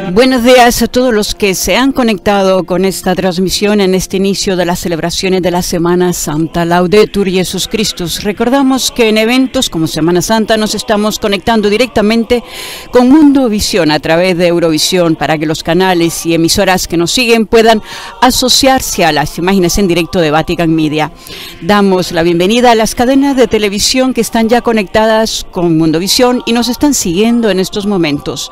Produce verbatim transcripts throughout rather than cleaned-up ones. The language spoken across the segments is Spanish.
Buenos días a todos los que se han conectado con esta transmisión en este inicio de las celebraciones de la Semana Santa. Laudetur Jesus Christus. Recordamos que en eventos como Semana Santa nos estamos conectando directamente con Mundo Visión a través de Eurovisión para que los canales y emisoras que nos siguen puedan asociarse a las imágenes en directo de Vatican Media. Damos la bienvenida a las cadenas de televisión que están ya conectadas con Mundo Visión y nos están siguiendo en estos momentos.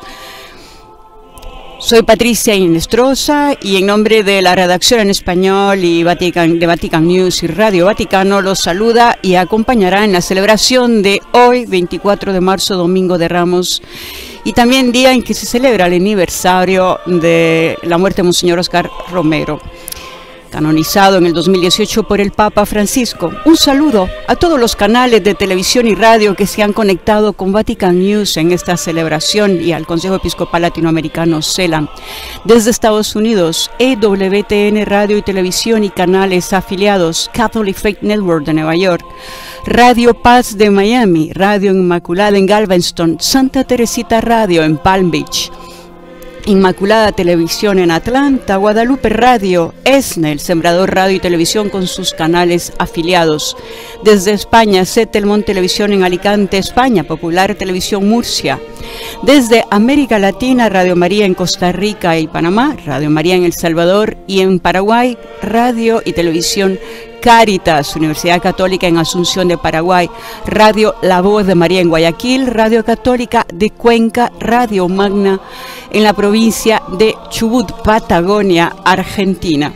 Soy Patricia Inestrosa y en nombre de la redacción en español y Vatican, de Vatican News y Radio Vaticano los saluda y acompañará en la celebración de hoy, veinticuatro de marzo, Domingo de Ramos, y también día en que se celebra el aniversario de la muerte de Monseñor Oscar Romero, canonizado en el dos mil dieciocho por el Papa Francisco. Un saludo a todos los canales de televisión y radio que se han conectado con Vatican News en esta celebración y al Consejo Episcopal Latinoamericano CELAM. Desde Estados Unidos, E W T N Radio y Televisión y canales afiliados, Catholic Faith Network de Nueva York, Radio Paz de Miami, Radio Inmaculada en Galveston, Santa Teresita Radio en Palm Beach, Inmaculada Televisión en Atlanta, Guadalupe Radio, ESNE, el Sembrador Radio y Televisión con sus canales afiliados. Desde España, Setelmont Televisión en Alicante, España, Popular Televisión Murcia. Desde América Latina, Radio María en Costa Rica y Panamá, Radio María en El Salvador y en Paraguay, Radio y Televisión Cáritas, Universidad Católica en Asunción de Paraguay, Radio La Voz de María en Guayaquil, Radio Católica de Cuenca, Radio Magna en la provincia de Chubut, Patagonia, Argentina.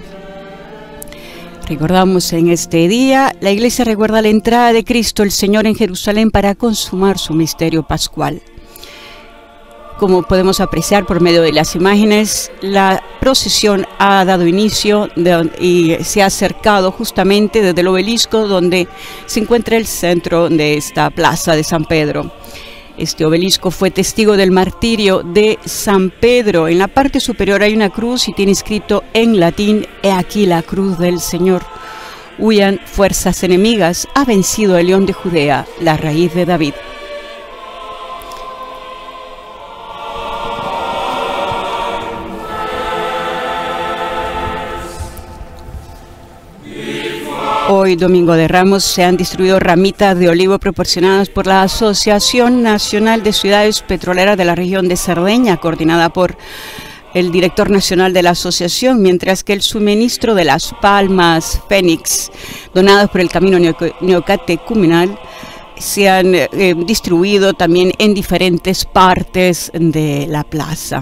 Recordamos en este día, la Iglesia recuerda la entrada de Cristo el Señor en Jerusalén para consumar su misterio pascual. Como podemos apreciar por medio de las imágenes, la procesión ha dado inicio de, y se ha acercado justamente desde el obelisco donde se encuentra el centro de esta plaza de San Pedro. Este obelisco fue testigo del martirio de San Pedro. En la parte superior hay una cruz y tiene escrito en latín: "He aquí la cruz del Señor. Huyan fuerzas enemigas, ha vencido el león de Judea, la raíz de David". Hoy, Domingo de Ramos, se han distribuido ramitas de olivo proporcionadas por la Asociación Nacional de Ciudades Petroleras de la región de Cerdeña, coordinada por el director nacional de la asociación, mientras que el suministro de las palmas Fénix, donadas por el Camino Neocatecumenal, se han eh, distribuido también en diferentes partes de la plaza.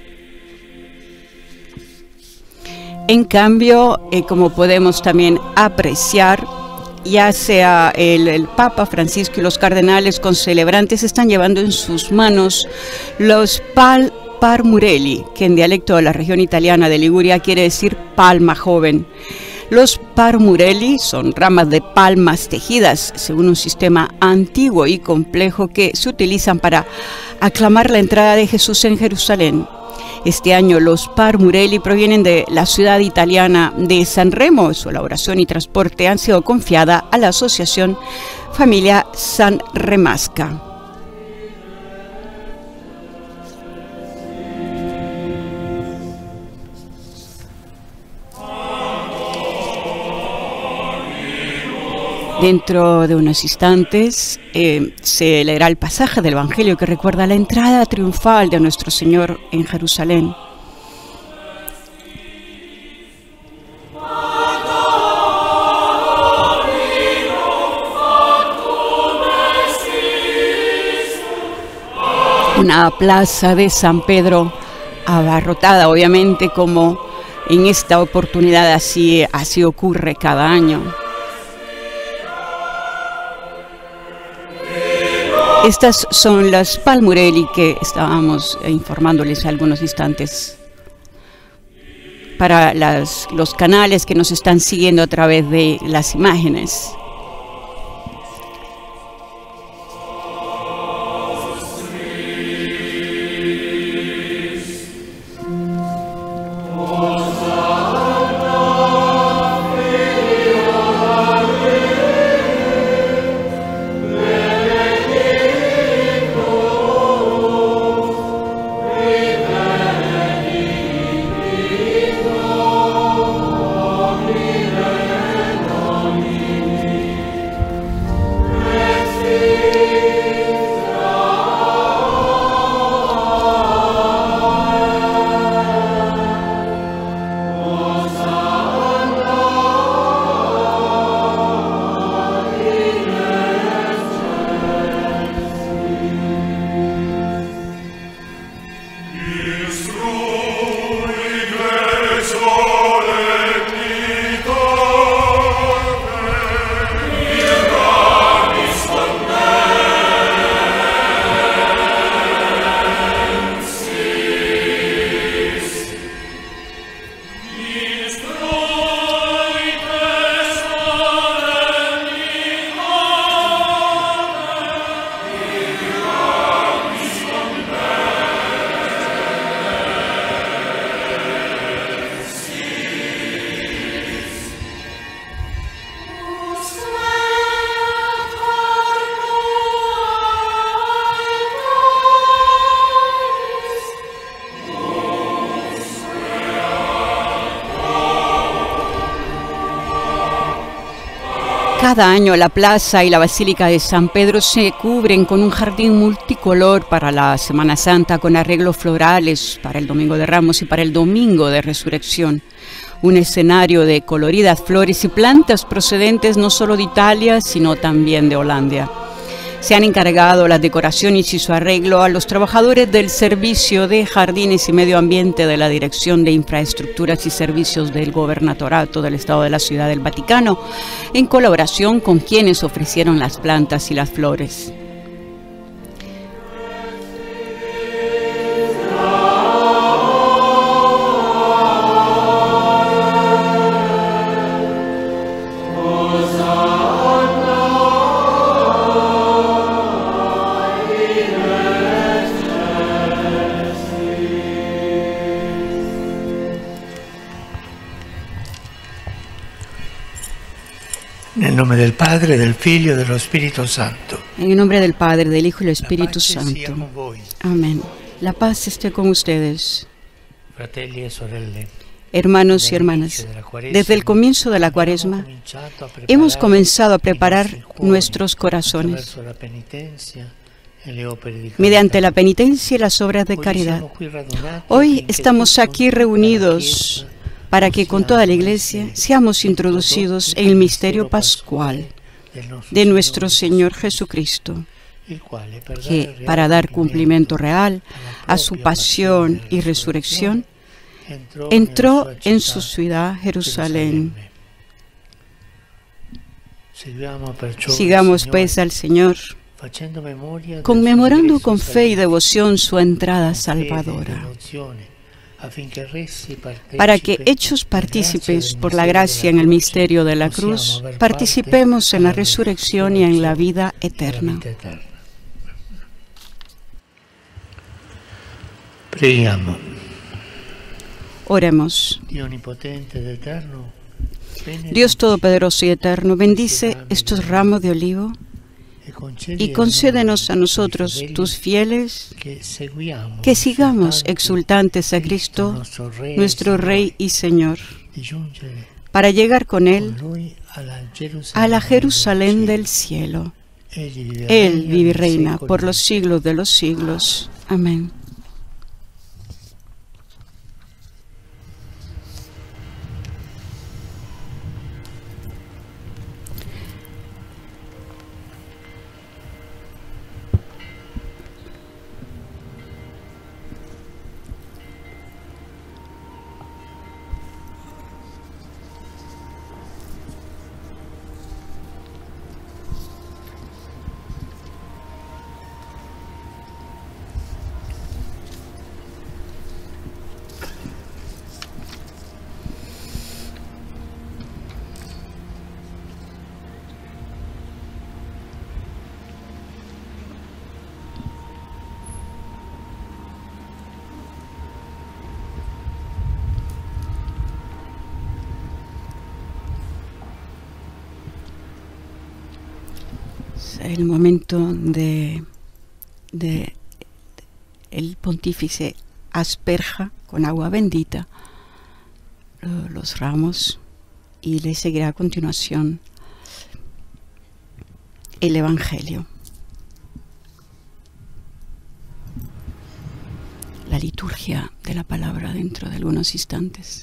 En cambio, eh, como podemos también apreciar, ya sea el, el Papa Francisco y los cardenales concelebrantes están llevando en sus manos los pal parmurelli, que en dialecto de la región italiana de Liguria quiere decir palma joven. Los parmurelli son ramas de palmas tejidas según un sistema antiguo y complejo que se utilizan para aclamar la entrada de Jesús en Jerusalén. Este año los parmurelli provienen de la ciudad italiana de San Remo. Su elaboración y transporte han sido confiada a la asociación Familia San Remasca. Dentro de unos instantes eh, se leerá el pasaje del Evangelio que recuerda la entrada triunfal de nuestro Señor en Jerusalén. Una plaza de San Pedro abarrotada, obviamente, como en esta oportunidad así, así ocurre cada año. Estas son las palmurelli que estábamos informándoles algunos instantes para las, los canales que nos están siguiendo a través de las imágenes. Cada año la plaza y la Basílica de San Pedro se cubren con un jardín multicolor para la Semana Santa, con arreglos florales para el Domingo de Ramos y para el Domingo de Resurrección. Un escenario de coloridas flores y plantas procedentes no solo de Italia, sino también de Holanda. Se han encargado las decoraciones y su arreglo a los trabajadores del Servicio de Jardines y Medio Ambiente de la Dirección de Infraestructuras y Servicios del Gobernatorato del Estado de la Ciudad del Vaticano, en colaboración con quienes ofrecieron las plantas y las flores. Nel nome del Padre, del Figlio e dello Spirito Santo. En el nombre del Padre, del Hijo y del Espíritu Santo. Amén. La paz esté con ustedes. Fratelli e sorelle. Hermanos y hermanas, desde el comienzo de la Cuaresma hemos comenzado a preparar nuestros corazones mediante la penitencia y las obras de caridad. Hoy estamos aquí reunidos para que con toda la Iglesia seamos introducidos en el misterio pascual de nuestro Señor Jesucristo, que para dar cumplimiento real a su pasión y resurrección, entró en su ciudad Jerusalén. Sigamos pues al Señor, conmemorando con fe y devoción su entrada salvadora, para que, hechos partícipes por la gracia en el misterio de la cruz, participemos en la resurrección y en la vida eterna. Oremos. Dios Todopoderoso y Eterno, bendice estos ramos de olivo y concédenos a nosotros, tus fieles, que sigamos exultantes a Cristo, nuestro Rey y Señor, para llegar con Él a la Jerusalén del cielo. Él vive y reina por los siglos de los siglos. Amén. El momento de, de el pontífice asperja con agua bendita los ramos y le seguirá a continuación el Evangelio, la liturgia de la palabra dentro de algunos instantes.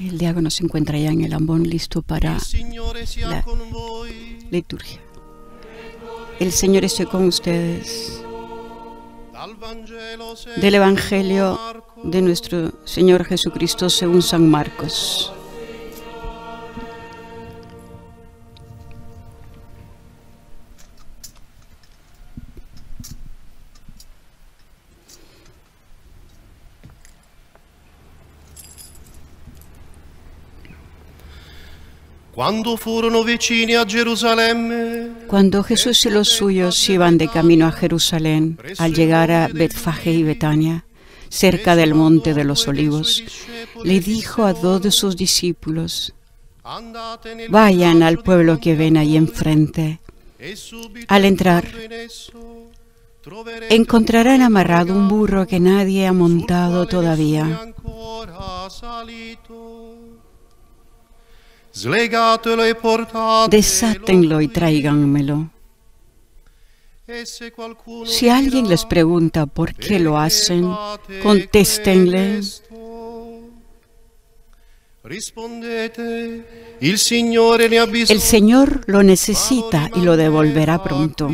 El diácono se encuentra ya en el ambón listo para la liturgia. El Señor esté con ustedes. Del Evangelio de nuestro Señor Jesucristo según San Marcos. Cuando furono vicini a Gerusalemme, Cuando Jesús y los suyos iban de camino a Jerusalén, al llegar a Betfagé y Betania, cerca del monte de los olivos, le dijo a dos de sus discípulos: vayan al pueblo que ven ahí enfrente. Al entrar, encontrarán amarrado un burro que nadie ha montado todavía. Desátenlo y tráiganmelo. Si alguien les pregunta por qué lo hacen, contéstenle: el Señor lo necesita y lo devolverá pronto.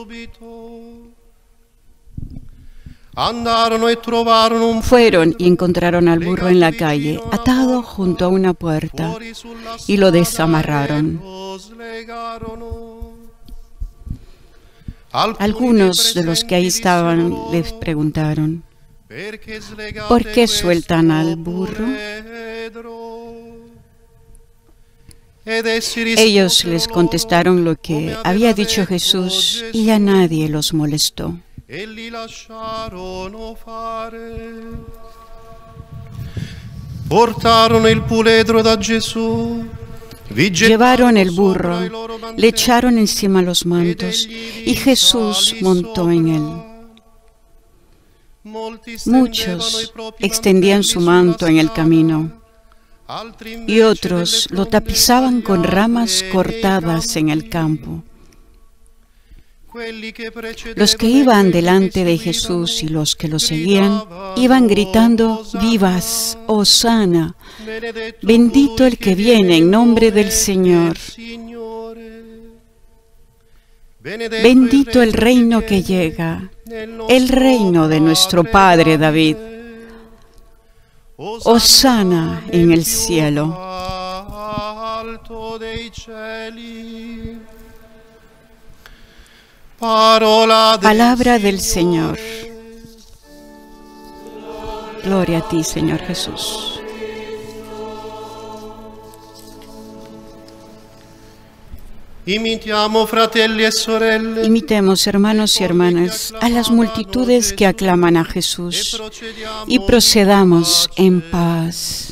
Fueron y encontraron al burro en la calle, atado junto a una puerta, y lo desamarraron. Algunos de los que ahí estaban les preguntaron: ¿por qué sueltan al burro? Ellos les contestaron lo que había dicho Jesús y ya nadie los molestó. Llevaron el burro, le echaron encima los mantos y Jesús montó en él. Muchos extendían su manto en el camino y otros lo tapizaban con ramas cortadas en el campo. Los que iban delante de Jesús y los que lo seguían iban gritando: vivas, hosana, bendito el que viene en nombre del Señor. Bendito el reino que llega, el reino de nuestro Padre David. Hosana en el cielo. Palabra del Señor. Gloria a ti, Señor Jesús. Imitamos, fratelli e sorelle, Imitemos, hermanos y hermanas, a las multitudes que aclaman a Jesús y procedamos en paz.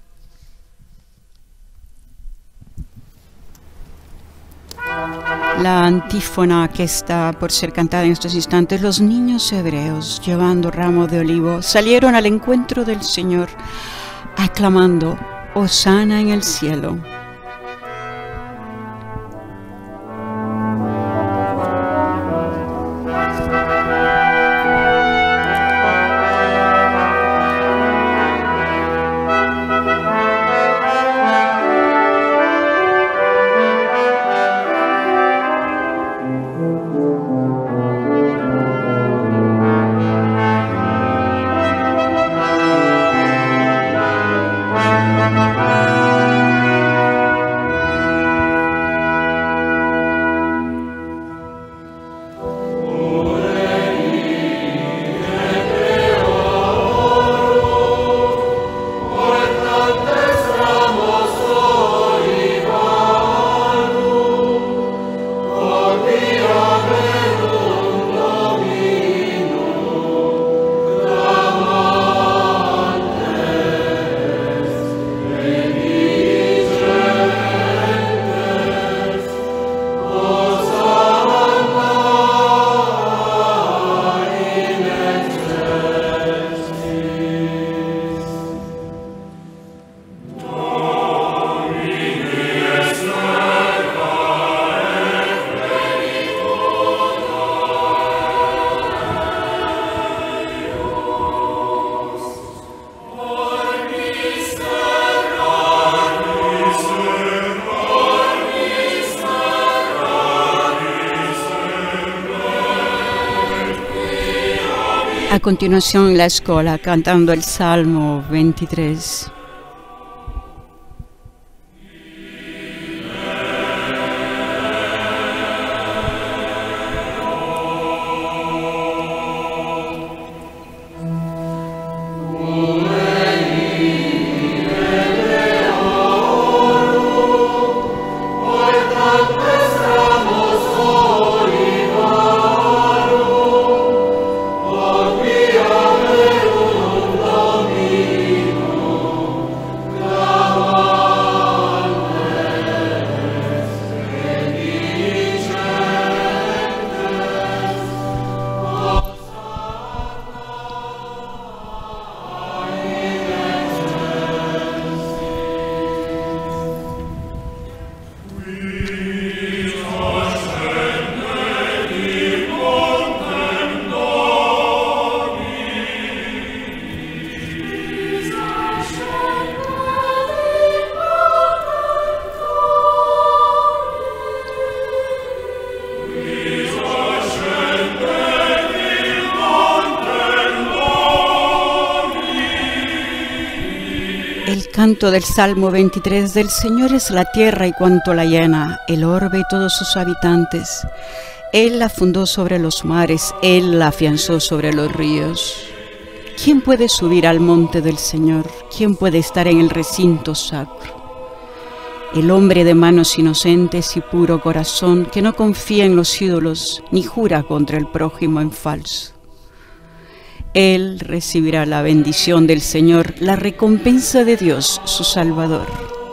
La antífona que está por ser cantada en estos instantes: los niños hebreos, llevando ramo de olivo, salieron al encuentro del Señor, aclamando: hosana en el cielo. A continuación, la escuela cantando el Salmo veintitrés. El canto del Salmo veintitrés. Del Señor es la tierra y cuanto la llena, el orbe y todos sus habitantes. Él la fundó sobre los mares, Él la afianzó sobre los ríos. ¿Quién puede subir al monte del Señor? ¿Quién puede estar en el recinto sacro? El hombre de manos inocentes y puro corazón, que no confía en los ídolos, ni jura contra el prójimo en falso. Él recibirá la bendición del Señor, la recompensa de Dios, su Salvador.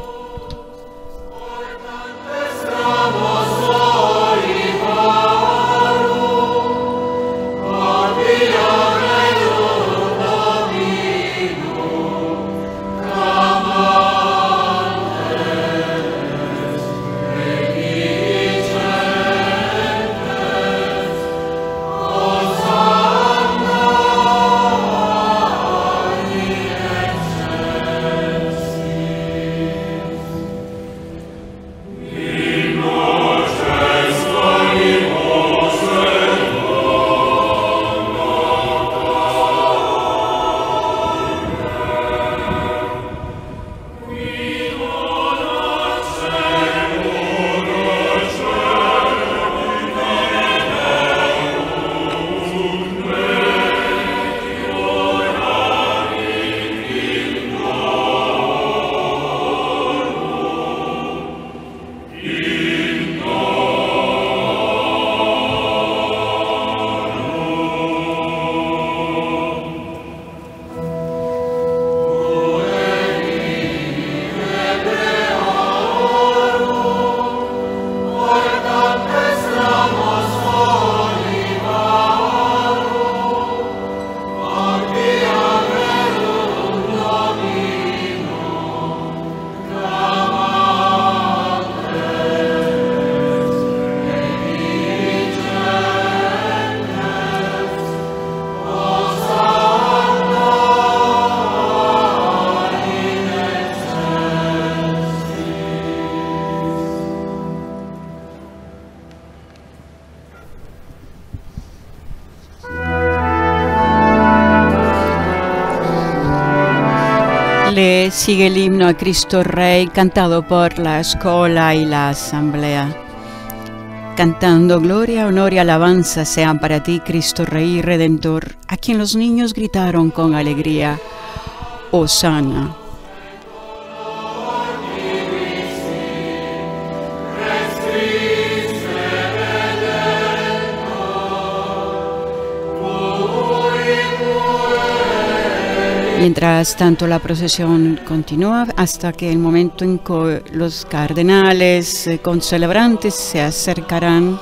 Le sigue el himno a Cristo Rey, cantado por la escuela y la asamblea. Cantando gloria, honor y alabanza sean para ti, Cristo Rey y Redentor, a quien los niños gritaron con alegría, Hosana. Mientras tanto, la procesión continúa hasta que el momento en que los cardenales eh, concelebrantes se acercarán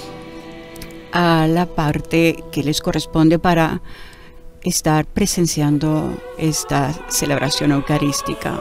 a la parte que les corresponde para estar presenciando esta celebración eucarística.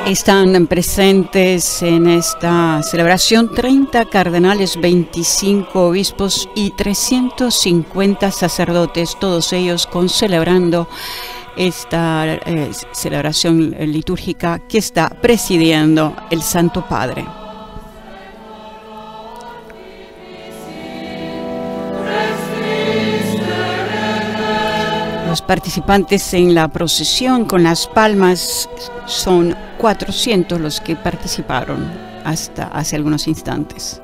Están presentes en esta celebración treinta cardenales, veinticinco obispos y trescientos cincuenta sacerdotes, todos ellos concelebrando esta eh, celebración litúrgica que está presidiendo el Santo Padre. Los participantes en la procesión con las palmas son cuatrocientos los que participaron hasta hace algunos instantes.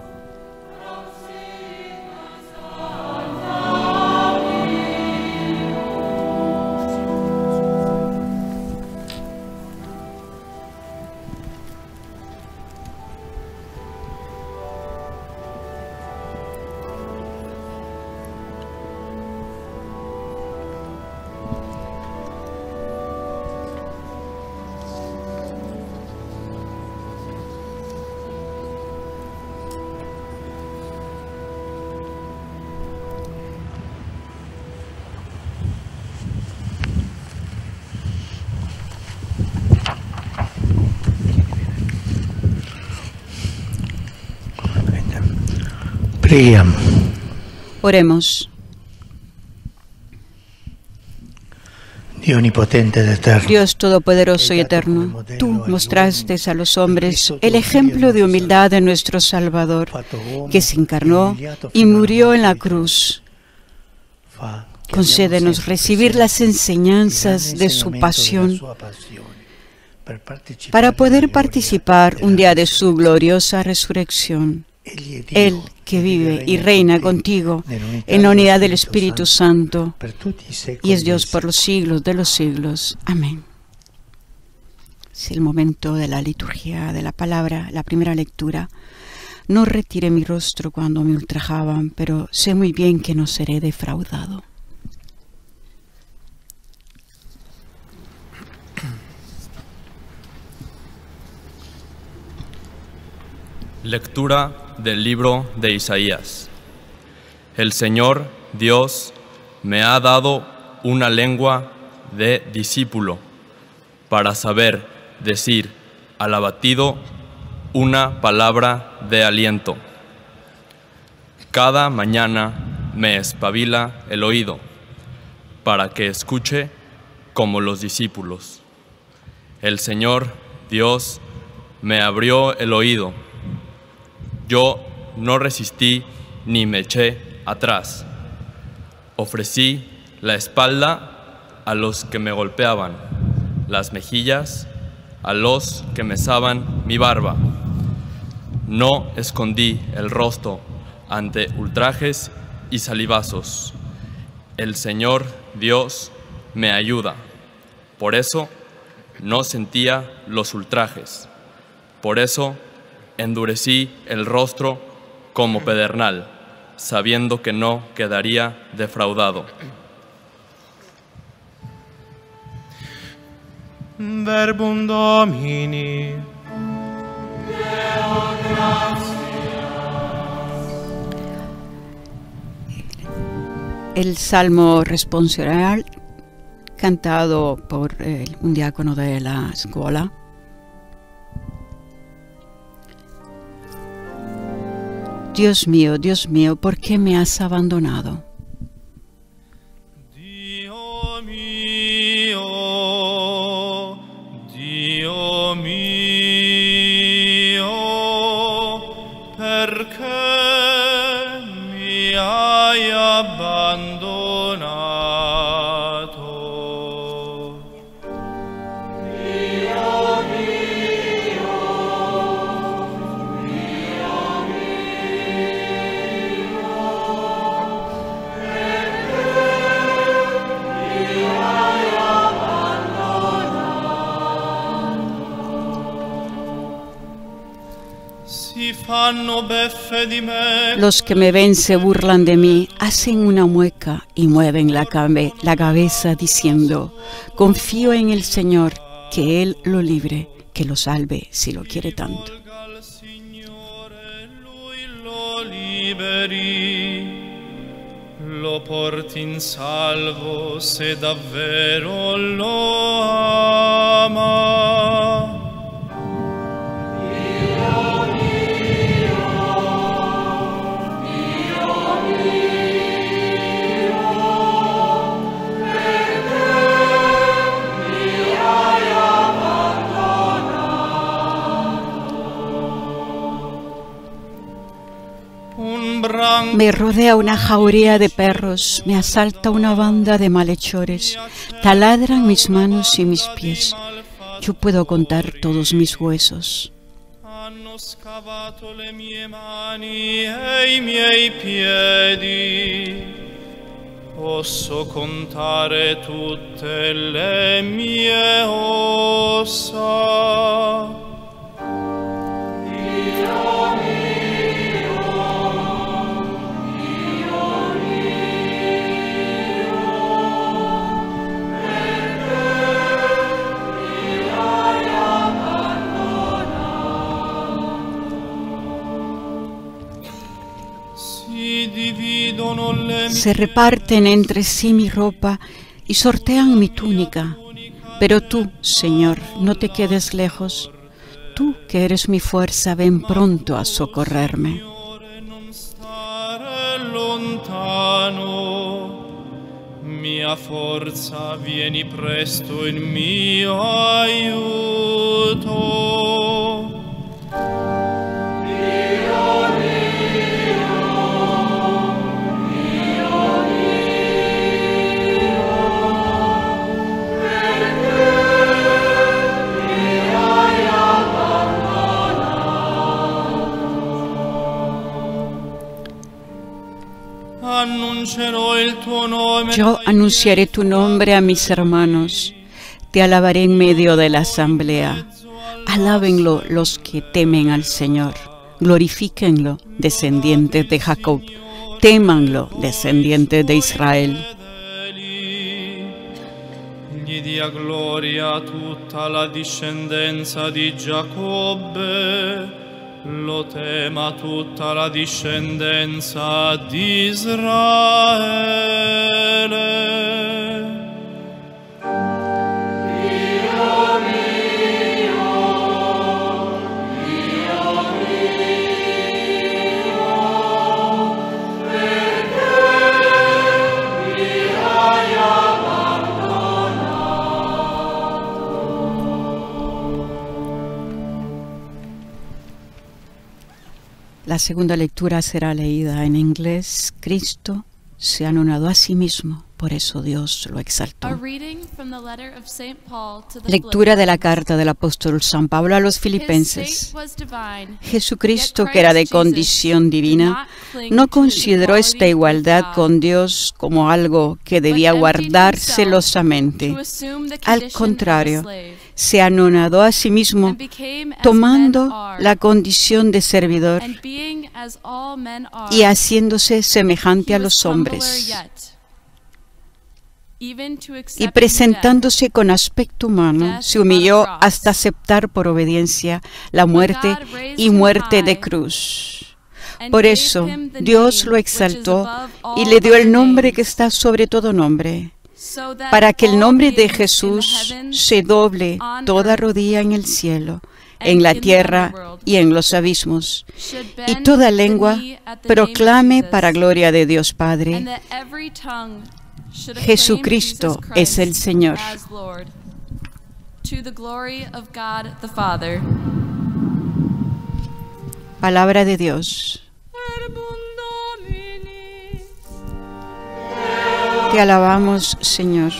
Oremos. Dios omnipotente de eterno, Dios todopoderoso y eterno, tú mostraste a los hombres el ejemplo de humildad de nuestro Salvador, que se encarnó y murió en la cruz. Concédenos recibir las enseñanzas de su pasión para poder participar un día de su gloriosa resurrección. Él que vive y reina contigo en la unidad del Espíritu Santo y es Dios por los siglos de los siglos. Amén. Es el momento de la liturgia de la palabra, la primera lectura. No retiré mi rostro cuando me ultrajaban, pero sé muy bien que no seré defraudado. Lectura del libro de Isaías. El Señor Dios me ha dado una lengua de discípulo para saber decir al abatido una palabra de aliento. Cada mañana me espabila el oído para que escuche como los discípulos. El Señor Dios me abrió el oído. Yo no resistí ni me eché atrás. Ofrecí la espalda a los que me golpeaban, las mejillas a los que mesaban mi barba. No escondí el rostro ante ultrajes y salivazos. El Señor Dios me ayuda. Por eso no sentía los ultrajes. Por eso endurecí el rostro como pedernal, sabiendo que no quedaría defraudado. Verbum Domini. El salmo responsorial cantado por eh, un diácono de la escuela. Dios mío, Dios mío, ¿por qué me has abandonado? Dio mio, Dio mio, perché mi hai abbandonato? Los que me ven se burlan de mí, hacen una mueca y mueven la, cabe la cabeza diciendo: confío en el Señor, que Él lo libre, que lo salve si lo quiere tanto. Lo porti in salvo se davvero lo ama. Me rodea una jauría de perros, me asalta una banda de malhechores, taladran mis manos y mis pies. Yo puedo contar todos mis huesos. Hanno scavato le mie mani e i miei piedi. Posso contare tutte le mie ossa. Se reparten entre sí mi ropa y sortean mi túnica. Pero tú, Señor, no te quedes lejos. Tú, que eres mi fuerza, ven pronto a socorrerme. Mia forza, vieni presto in mio aiuto. Yo anunciaré tu nombre a mis hermanos, te alabaré en medio de la asamblea. Alábenlo los que temen al Señor, glorifíquenlo, descendientes de Jacob, témanlo, descendientes de Israel. Gli dia gloria tutta la discendenza di Giacobbe. Lo tema tutta la discendenza di Israele. La segunda lectura será leída en inglés. Cristo se anonadó a sí mismo, por eso Dios lo exaltó. Lectura de la carta del apóstol San Pablo a los Filipenses. Jesucristo, que era de condición divina, no consideró esta igualdad con Dios como algo que debía guardar celosamente. Al contrario, se anonadó a sí mismo, tomando la condición de servidor y haciéndose semejante a los hombres. Y presentándose con aspecto humano, se humilló hasta aceptar por obediencia la muerte y muerte de cruz. Por eso, Dios lo exaltó y le dio el nombre que está sobre todo nombre, para que el nombre de Jesús se doble toda rodilla en el cielo, en la tierra y en los abismos, y toda lengua proclame para gloria de Dios Padre: Jesucristo es el Señor. Palabra de Dios. Te alabamos, Señor.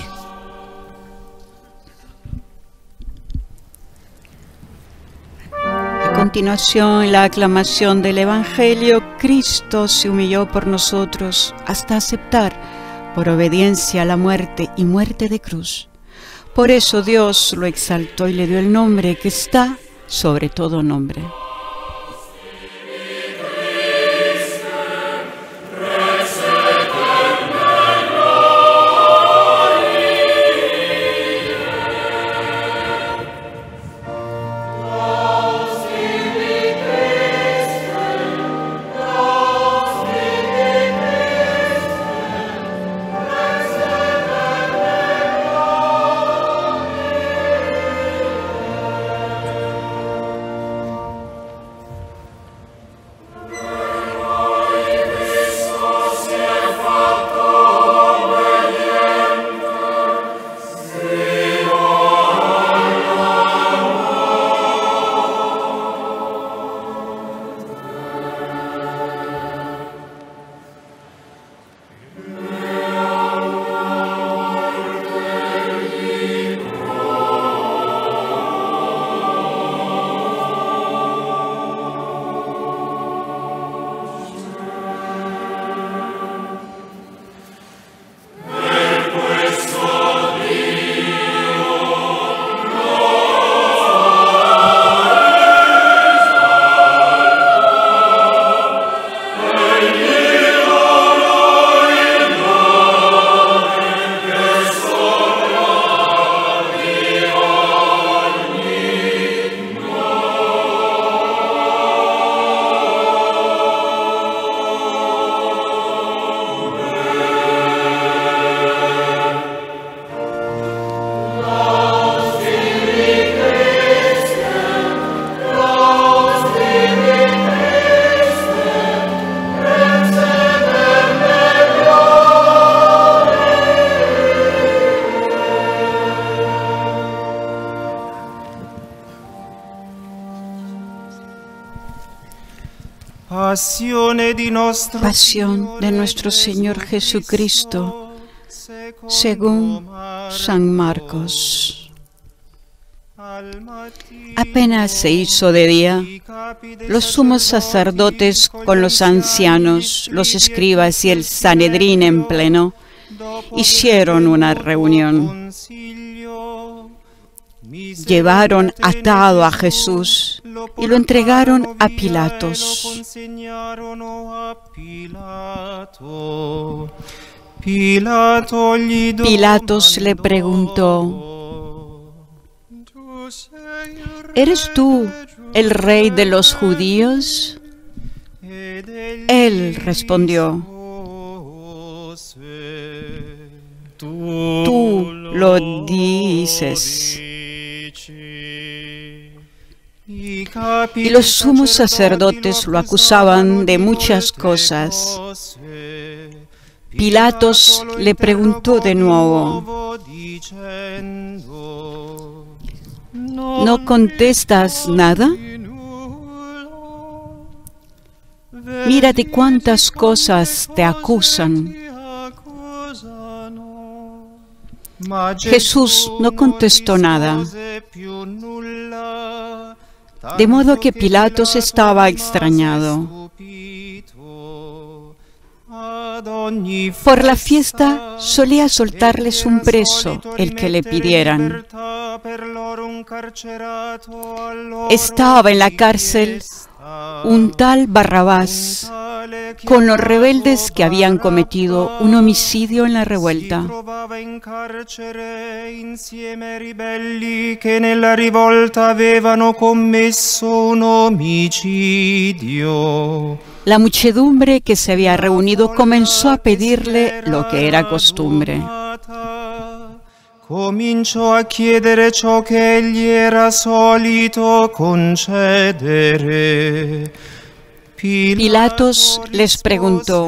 A continuación, la aclamación del Evangelio. Cristo se humilló por nosotros hasta aceptar por obediencia la muerte y muerte de cruz. Por eso Dios lo exaltó y le dio el nombre que está sobre todo nombre. Pasión de nuestro Señor Jesucristo, según San Marcos. Apenas se hizo de día, los sumos sacerdotes con los ancianos, los escribas y el Sanedrín en pleno, hicieron una reunión. Llevaron atado a Jesús y lo entregaron a Pilatos. Pilatos le preguntó: ¿eres tú el rey de los judíos? Él respondió: tú lo dices. Y los sumos sacerdotes lo acusaban de muchas cosas. Pilatos le preguntó de nuevo: ¿no contestas nada? Mira de cuántas cosas te acusan. Jesús no contestó nada, de modo que Pilatos estaba extrañado. Por la fiesta solía soltarles un preso, el que le pidieran. Estaba en la cárcel un tal Barrabás, con los rebeldes que habían cometido un homicidio en la revuelta. La muchedumbre que se había reunido comenzó a pedirle lo que era costumbre. Cominciò a chiedere ciò che egli era solito concedere. Pilatos les preguntó: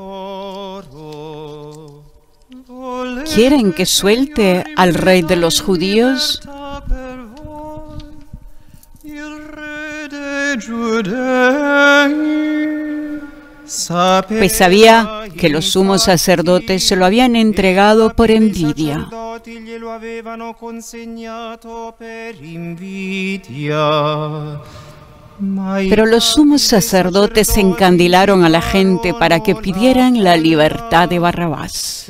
¿quieren que suelte al rey de los judíos? Pues sabía que los sumos sacerdotes se lo habían entregado por envidia. Pero los sumos sacerdotes encandilaron a la gente para que pidieran la libertad de Barrabás.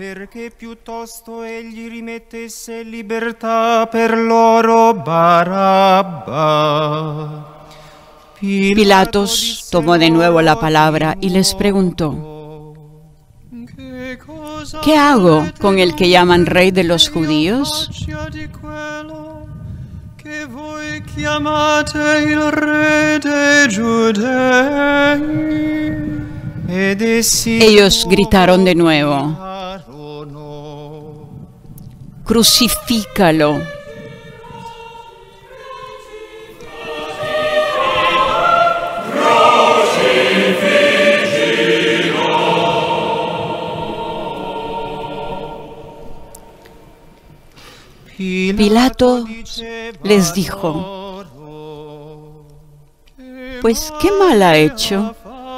Pilatos tomó de nuevo la palabra y les preguntó: ¿qué hago con el que llaman rey de los judíos? Ellos gritaron de nuevo: crucifícalo. Pilato les dijo: pues, ¿qué mal ha hecho?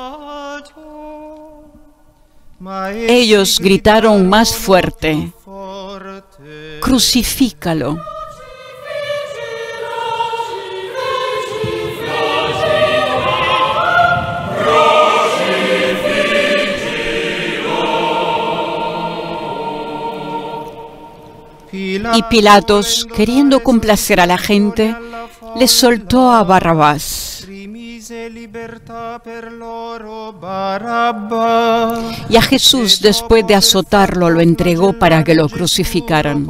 Ellos gritaron más fuerte: crucifícalo. Y Pilatos, queriendo complacer a la gente, le soltó a Barrabás. Y a Jesús, después de azotarlo, lo entregó para que lo crucificaran.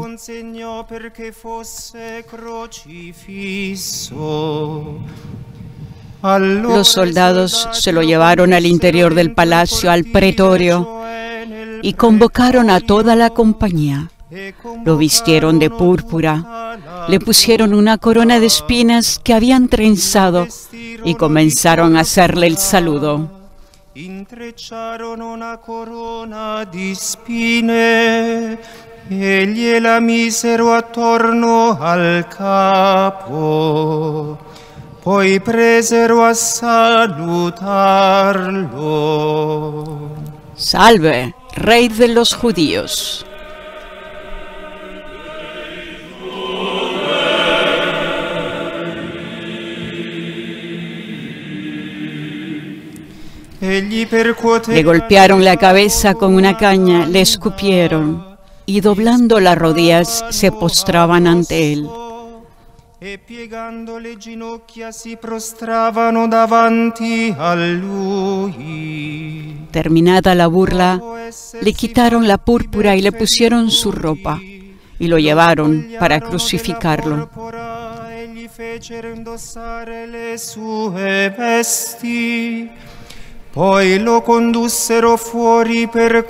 Los soldados se lo llevaron al interior del palacio, al pretorio, y convocaron a toda la compañía. Lo vistieron de púrpura, le pusieron una corona de espinas que habían trenzado y comenzaron a hacerle el saludo. Intrecciarono una corona di spine e gliela misero attorno al capo. poi presero a salutarlo. Salve, Rey de los judíos. Le golpearon la cabeza con una caña, le escupieron y doblando las rodillas se postraban ante él. E piegando le ginocchia si prostravano davanti a lui. Terminada la burla, le quitaron la púrpura y le pusieron su ropa y lo llevaron para crucificarlo. E gli fecero indossare le sue vesti. Poi lo condussero fuori per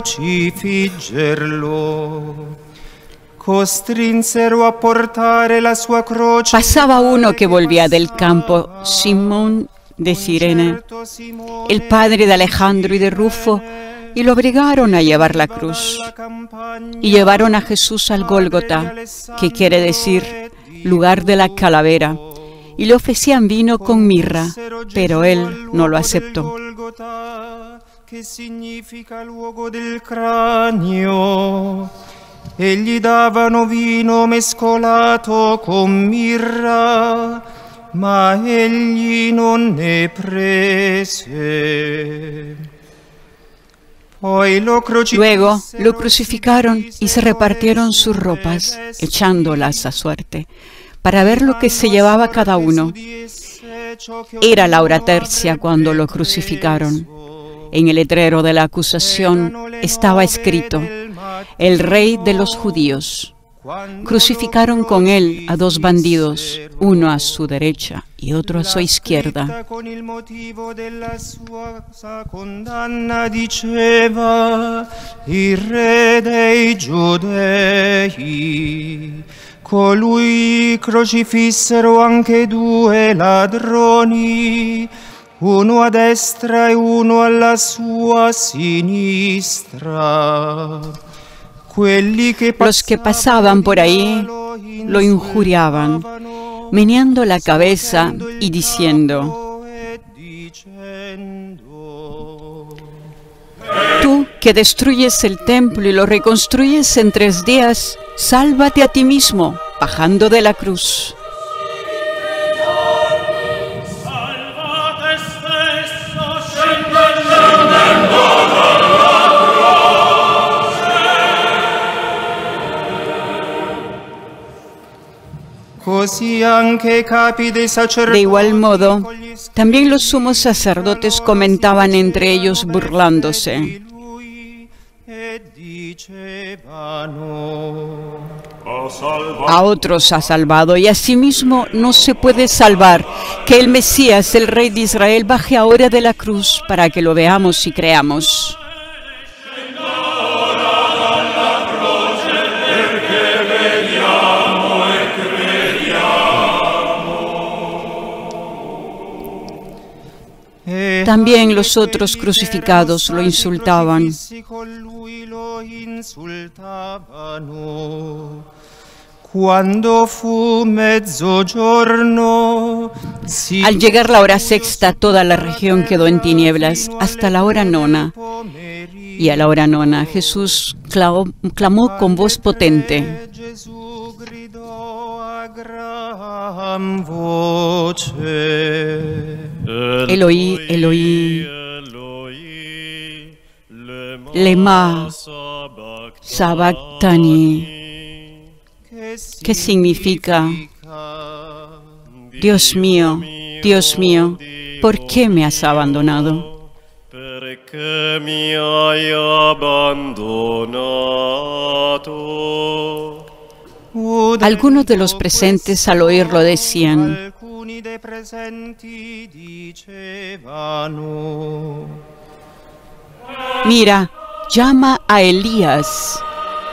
crocifiggerlo. Costrinsero a portare la sua croce. Pasaba uno que volvía del campo, Simón de Cirene, el padre de Alejandro y de Rufo, y lo obligaron a llevar la cruz. Y llevaron a Jesús al Gólgota, que quiere decir lugar de la calavera, y le ofrecían vino con mirra, pero él no lo aceptó. Che significa luogo del cranio, e gli davano vino mescolato con mirra, ma egli non ne prese. Poi lo Luego lo crucificaron y se repartieron sus ropas, echándolas a suerte, para ver lo que se llevaba cada uno. Era la hora tercia cuando lo crucificaron. En el letrero de la acusación estaba escrito: el Rey de los judíos. Crucificaron con él a dos bandidos, uno a su derecha y otro a su izquierda. Con il motivo della sua condanna diceva: il re dei Giudei. Colui crocifissero anche due ladroni, uno a destra e uno alla sua sinistra. Los que pasaban por ahí lo injuriaban, meneando la cabeza y diciendo: tú que destruyes el templo y lo reconstruyes en tres días, sálvate a ti mismo, bajando de la cruz. De igual modo, también los sumos sacerdotes comentaban entre ellos burlándose: a otros ha salvado y a sí mismo no se puede salvar. Que el Mesías, el Rey de Israel, baje ahora de la cruz para que lo veamos y creamos. También los otros crucificados lo insultaban. Al llegar la hora sexta, toda la región quedó en tinieblas hasta la hora nona. Y a la hora nona, Jesús clamó, clamó con voz potente: Eloí, Eloí, lema sabactani. ¿Qué significa? Dios mío, Dios mío, ¿por qué me has abandonado? Perché mi hai abbandonato? Algunos de los presentes al oírlo decían: mira, llama a Elías.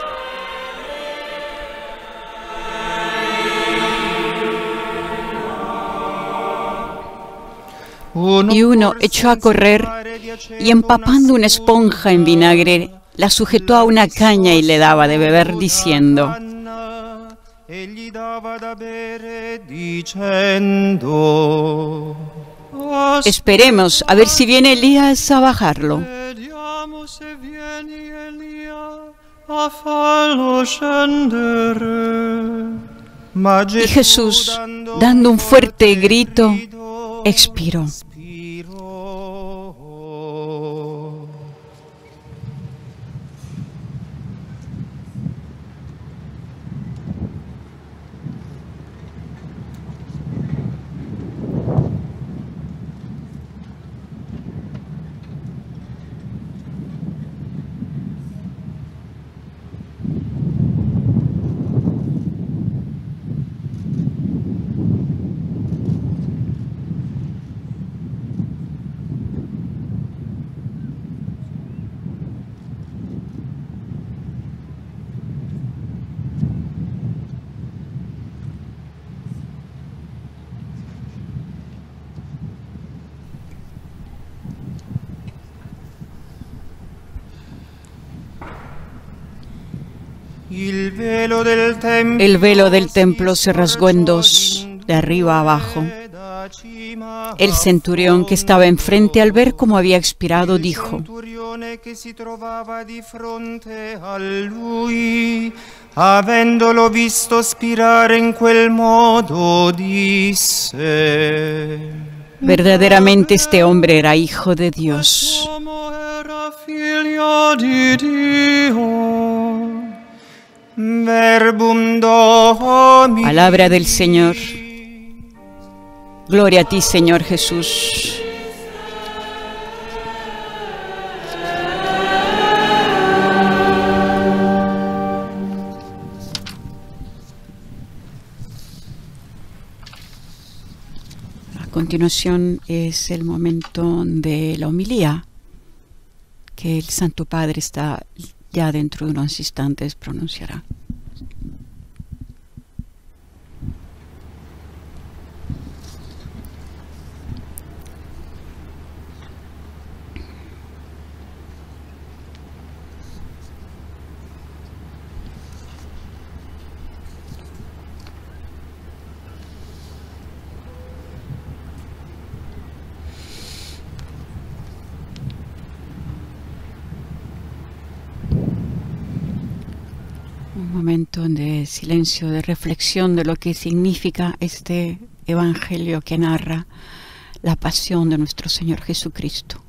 Y uno echó a correr y, empapando una esponja en vinagre, la sujetó a una caña y le daba de beber, diciendo: gli dava da bere dicendo: Esperemos a ver si viene Elías a bajarlo. Vediamo se viene Elia a farlo scendere. Ma Y Jesús, dando un fuerte grito, expiró. El velo del templo, El velo del templo se rasgó en dos, de arriba a abajo. El centurión que estaba enfrente, al ver cómo había expirado, dijo: che si trovava di fronte a lui, avendolo visto spirare in quel modo, disse: verdaderamente este hombre era hijo de Dios. Quest'uomo era figlio di Dio. Verbum Domini. Palabra del Señor. Gloria a ti, Señor Jesús. A continuación es el momento de la homilía que el Santo Padre está ya dentro de unos instantes pronunciará. Un momento de silencio, de reflexión de lo que significa este evangelio que narra la pasión de nuestro Señor Jesucristo.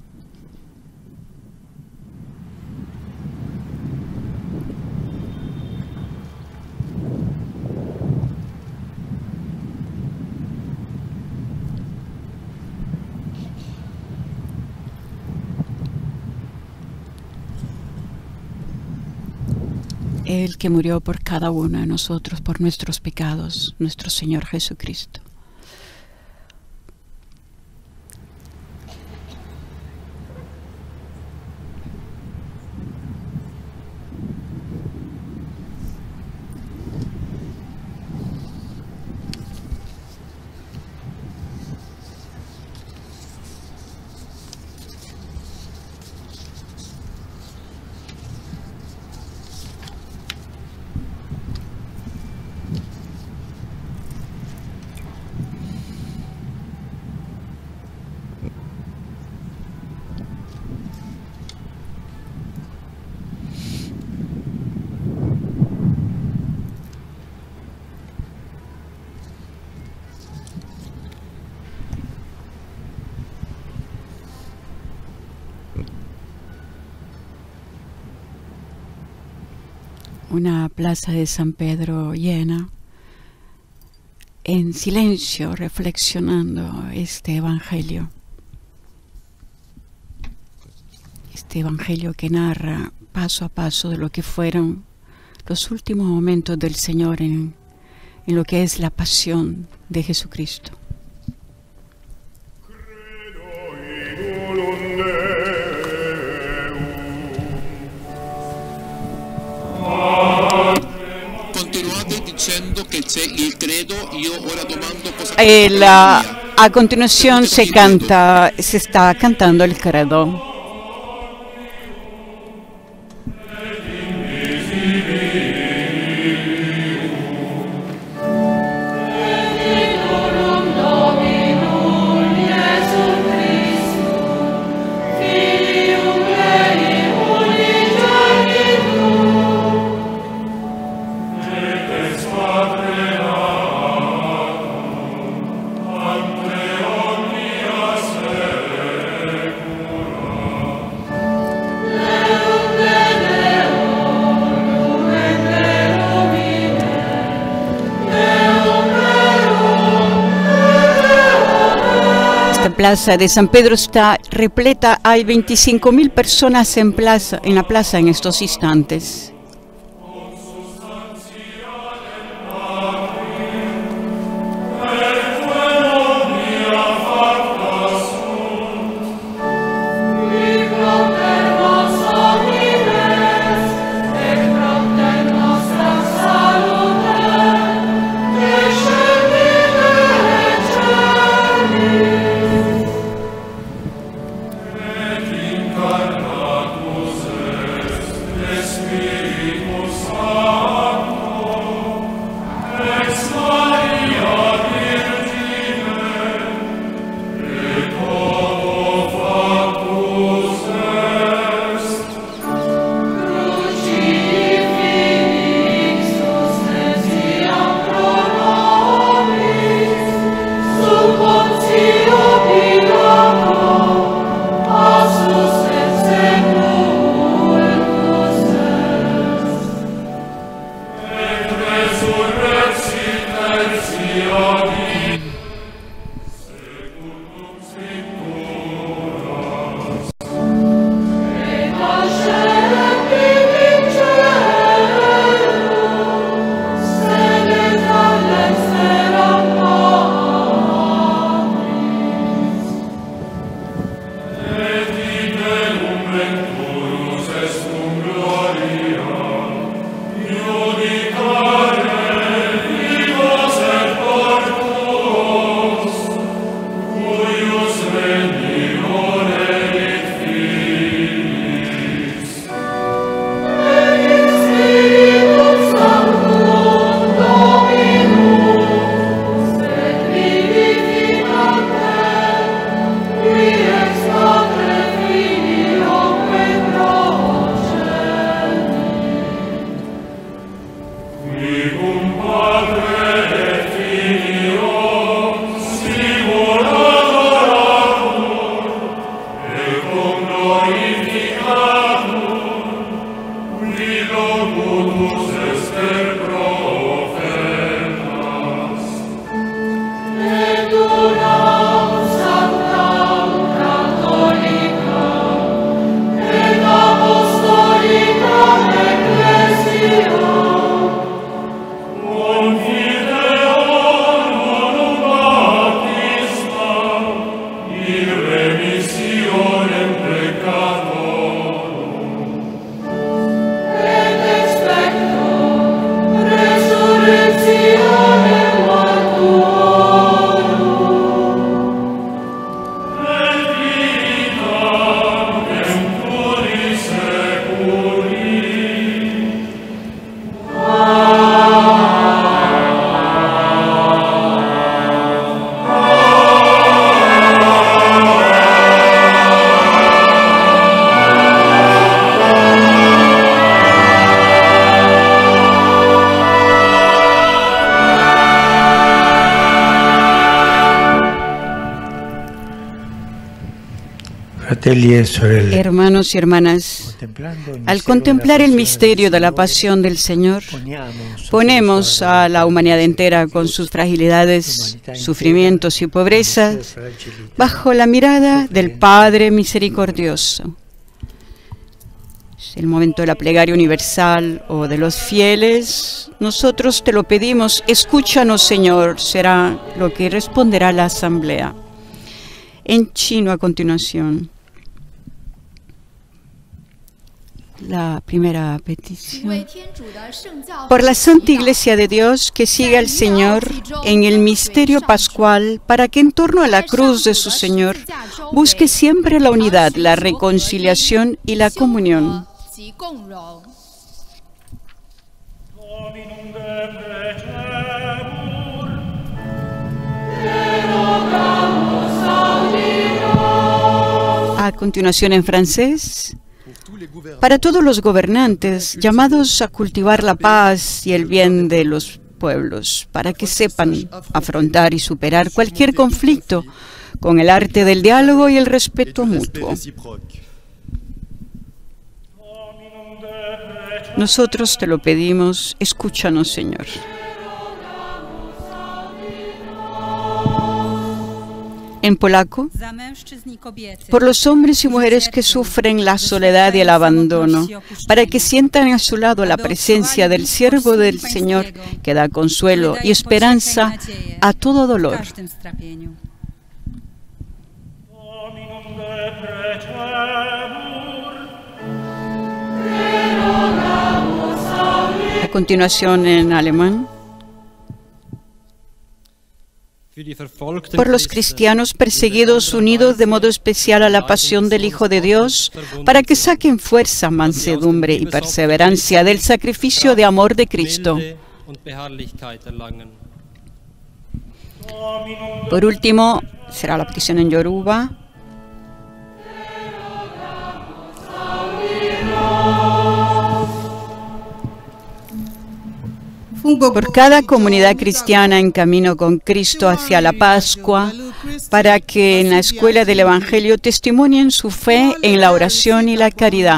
El que murió por cada uno de nosotros, por nuestros pecados, nuestro Señor Jesucristo. Una plaza de San Pedro llena, en silencio, reflexionando este evangelio. Este evangelio que narra paso a paso de lo que fueron los últimos momentos del Señor en, en lo que es la pasión de Jesucristo. El, uh, a continuación se canta, se está cantando el credo. Esta plaza de San Pedro está repleta, hay veinticinco mil personas en, plaza, en la plaza en estos instantes. Hermanos y hermanas, al contemplar el misterio de la pasión del Señor, ponemos a la humanidad entera con sus fragilidades, sufrimientos y pobrezas bajo la mirada del Padre misericordioso. Es el momento de la plegaria universal o de los fieles. Nosotros te lo pedimos, escúchanos, Señor, será lo que responderá la asamblea. En chino a continuación. La primera petición. Por la Santa Iglesia de Dios, que siga al Señor en el misterio pascual, para que en torno a la cruz de su Señor busque siempre la unidad, la reconciliación y la comunión. A continuación en francés. Para todos los gobernantes llamados a cultivar la paz y el bien de los pueblos, para que sepan afrontar y superar cualquier conflicto con el arte del diálogo y el respeto mutuo. Nosotros te lo pedimos, escúchanos, Señor. En polaco, por los hombres y mujeres que sufren la soledad y el abandono, para que sientan a su lado la presencia del siervo del Señor, que da consuelo y esperanza a todo dolor. A continuación en alemán. Por los cristianos perseguidos unidos de modo especial a la pasión del Hijo de Dios, para que saquen fuerza, mansedumbre y perseverancia del sacrificio de amor de Cristo. Por último, será la petición en Yoruba. Por cada comunidad cristiana en camino con Cristo hacia la Pascua, para que en la escuela del Evangelio testimonien su fe en la oración y la caridad.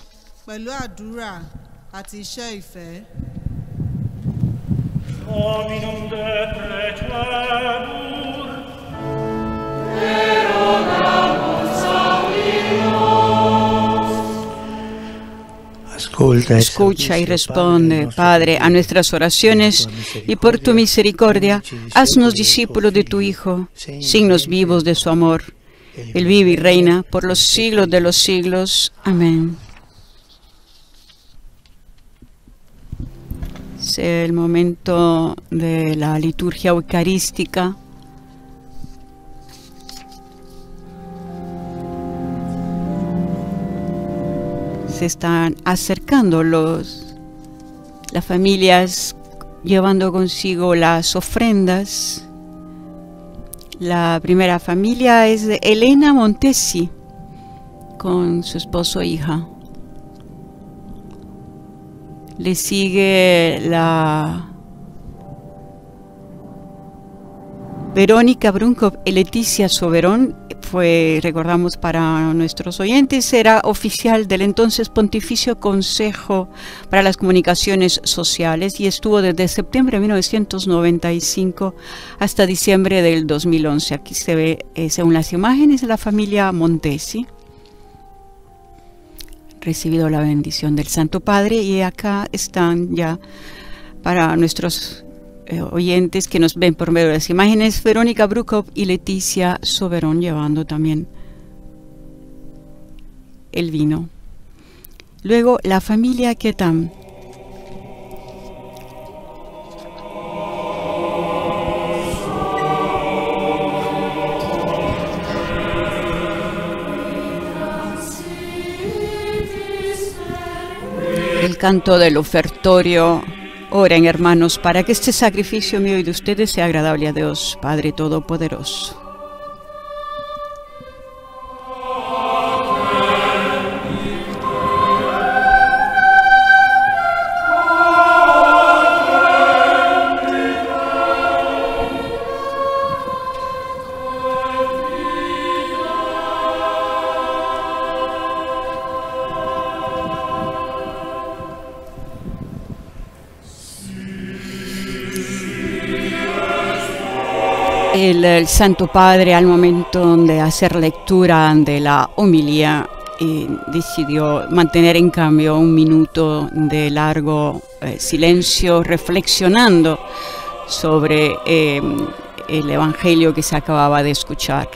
Escucha y responde, Padre, a nuestras oraciones y por tu misericordia, haznos discípulos de tu Hijo, signos vivos de su amor. Él vive y reina por los siglos de los siglos. Amén. Es el momento de la liturgia eucarística. Se están acercando los, las familias llevando consigo las ofrendas. La primera familia es de Elena Montesi con su esposo e hija. Le sigue la Verónica Brunkov y Leticia Soberón. Fue, recordamos para nuestros oyentes, era oficial del entonces Pontificio Consejo para las Comunicaciones Sociales y estuvo desde septiembre de mil novecientos noventa y cinco hasta diciembre del dos mil once. Aquí se ve, eh, según las imágenes, de la familia Montesi. Recibido la bendición del Santo Padre, y acá están ya para nuestros Eh, oyentes que nos ven por medio de las imágenes, Verónica Brukov y Leticia Soberón llevando también el vino. Luego la familia Ketam. El canto del ofertorio. Oren, hermanos, para que este sacrificio mío y de ustedes sea agradable a Dios, Padre Todopoderoso. El, el Santo Padre, al momento de hacer lectura de la homilía, eh, decidió mantener en cambio un minuto de largo eh, silencio, reflexionando sobre eh, el Evangelio que se acababa de escuchar.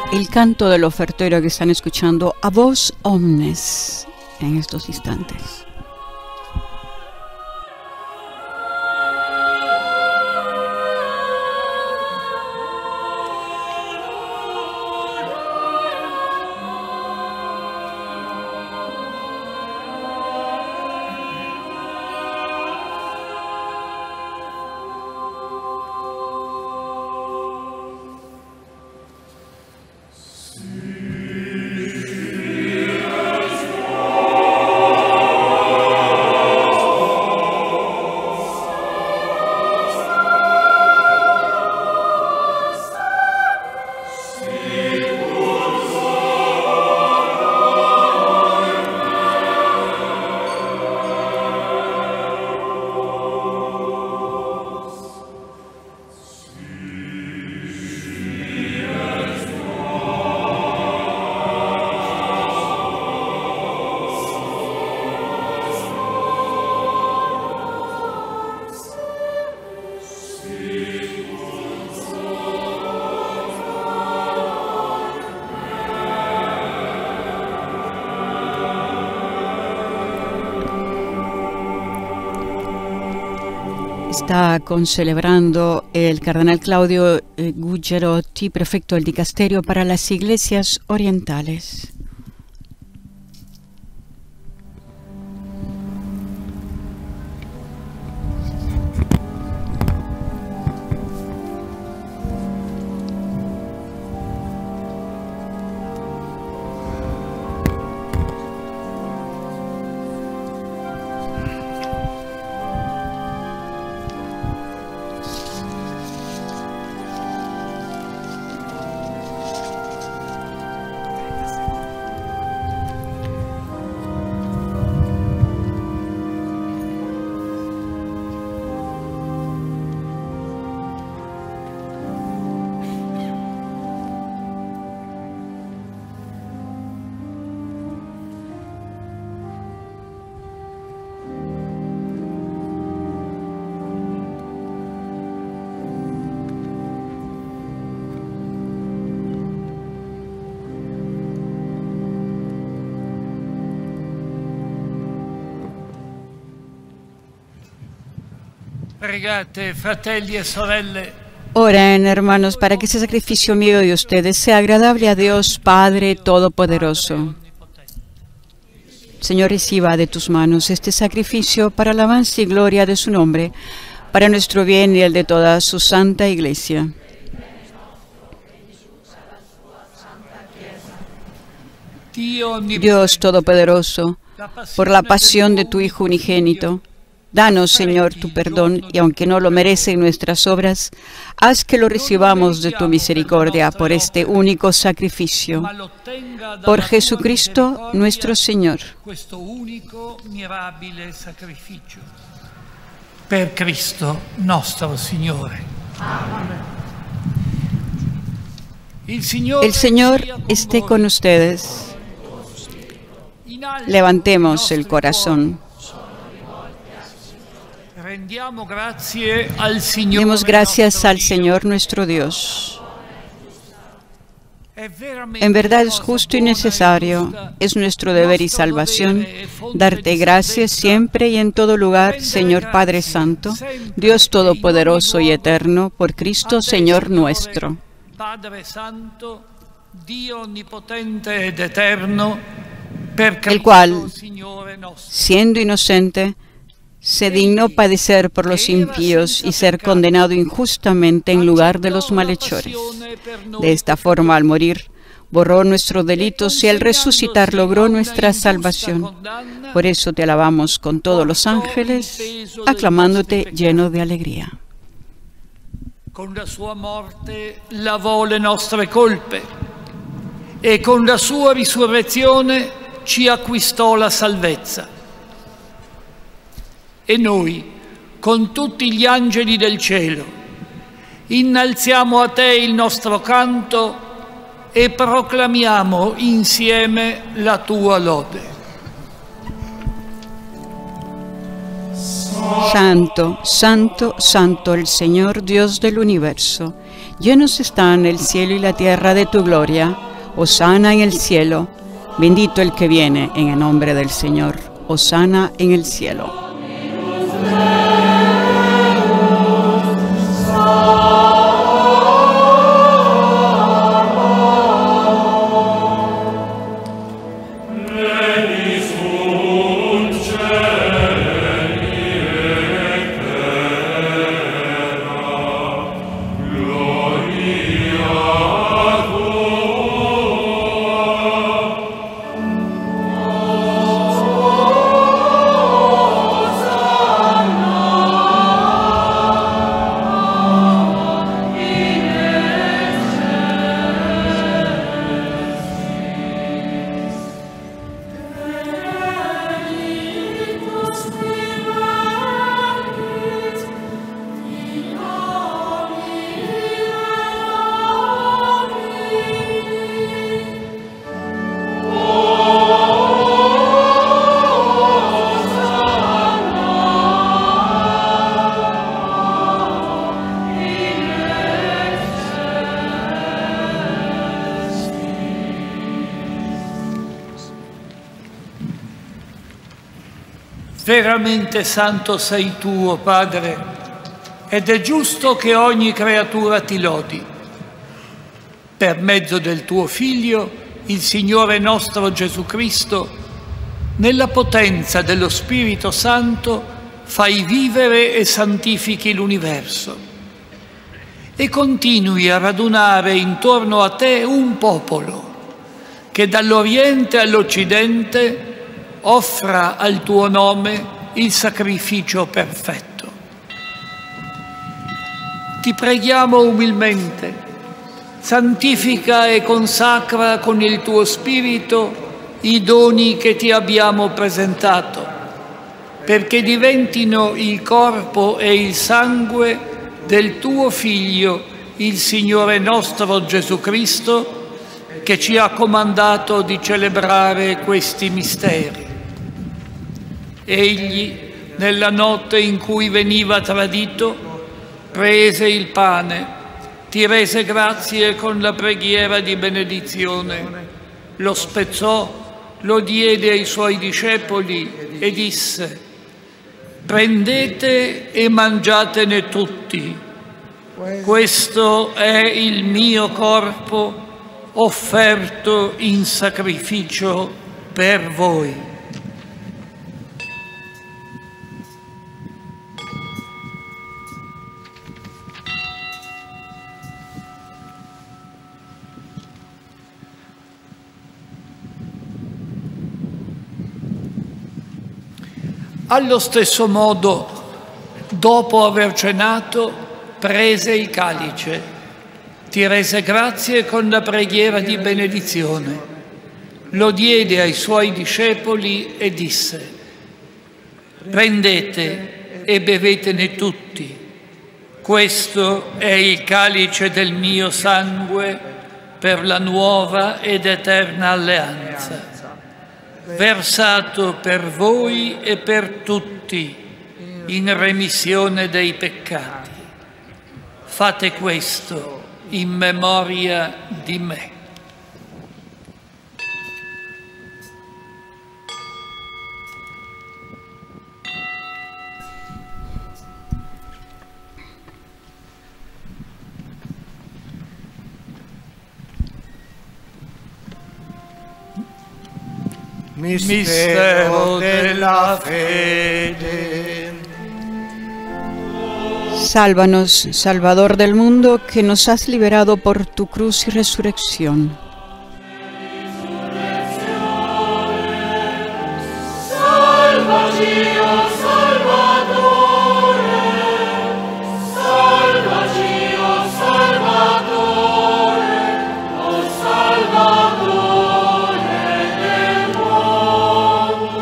el canto del ofertorio que están escuchando a voz omnes en estos instantes. Está concelebrando el cardenal Claudio eh, Gugerotti, prefecto del dicasterio para las iglesias orientales. Pregate, fratelli e sorelle. Oren, hermanos, para que ese sacrificio mío y ustedes sea agradable a Dios Padre Todopoderoso. Señor, reciba de tus manos este sacrificio para la alabanza y gloria de su nombre, para nuestro bien y el de toda su santa Iglesia. Dios Todopoderoso, por la pasión de tu Hijo unigénito, danos, Señor, tu perdón, y aunque no lo merecen nuestras obras, haz que lo recibamos de tu misericordia por este único sacrificio. Por Jesucristo nuestro Señor. Per Cristo nostro Signore. El Señor esté con ustedes. Levantemos el corazón. Demos gracias al Señor nuestro Dios. En verdad es justo y necesario, es nuestro deber y salvación, darte gracias siempre y en todo lugar, Señor Padre Santo, Dios Todopoderoso y Eterno, por Cristo Señor nuestro. Padre Santo, Dio onnipotente ed eterno, per el cual, Cristo, Signore nostro, siendo inocente, se dignó padecer por los impíos y ser condenado injustamente en lugar de los malhechores. De esta forma, al morir, borró nuestros delitos y al resucitar logró nuestra salvación. Por eso te alabamos con todos los ángeles, aclamándote lleno de alegría. Con la sua morte lavò le nostre colpe e con la sua risurrezione ci acquistò la salvezza. E noi, con tutti gli angeli del cielo, innalziamo a te il nostro canto e proclamiamo insieme la tua lode. Santo, santo, santo el Señor Dios del universo. Llenos están el cielo y la tierra de tu gloria. Hosana en el cielo. Bendito el que viene en el nombre del Señor. Hosana en el cielo. Veramente santo sei tu, o Padre, ed è giusto che ogni creatura ti lodi. Per mezzo del tuo Figlio, il Signore nostro Gesù Cristo, nella potenza dello Spirito Santo, fai vivere e santifichi l'universo e continui a radunare intorno a te un popolo che dall'Oriente all'Occidente offra al tuo nome il sacrificio perfetto. Ti preghiamo umilmente, santifica e consacra con il tuo Spirito i doni che ti abbiamo presentato, perché diventino il corpo e il sangue del tuo Figlio, il Signore nostro Gesù Cristo, che ci ha comandato di celebrare questi misteri. Egli, nella notte in cui veniva tradito, prese il pane, ti rese grazie con la preghiera di benedizione, lo spezzò, lo diede ai suoi discepoli e disse: prendete e mangiatene tutti, questo è il mio corpo offerto in sacrificio per voi. Allo stesso modo, dopo aver cenato, prese il calice, ti rese grazie con la preghiera di benedizione, lo diede ai suoi discepoli e disse: prendete e bevetene tutti, questo è il calice del mio sangue per la nuova ed eterna alleanza, versato per voi e per tutti in remissione dei peccati. Fate questo in memoria di me. Mistero della fede. Sálvanos, Salvador del mundo, que nos has liberado por tu cruz y resurrección. Salvaci, oh Salvatore, salvaci, oh Salvatore, oh Salvatore del mondo.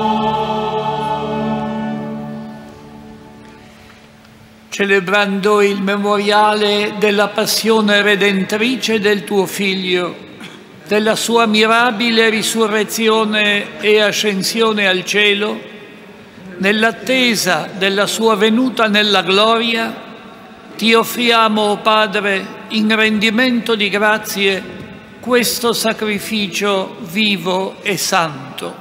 Celebrando il memoriale della passione redentrice del tuo Figlio, della sua mirabile risurrezione e ascensione al cielo, nell'attesa della sua venuta nella gloria, Ti offriamo, o Padre, in rendimento di grazie, questo sacrificio vivo e santo.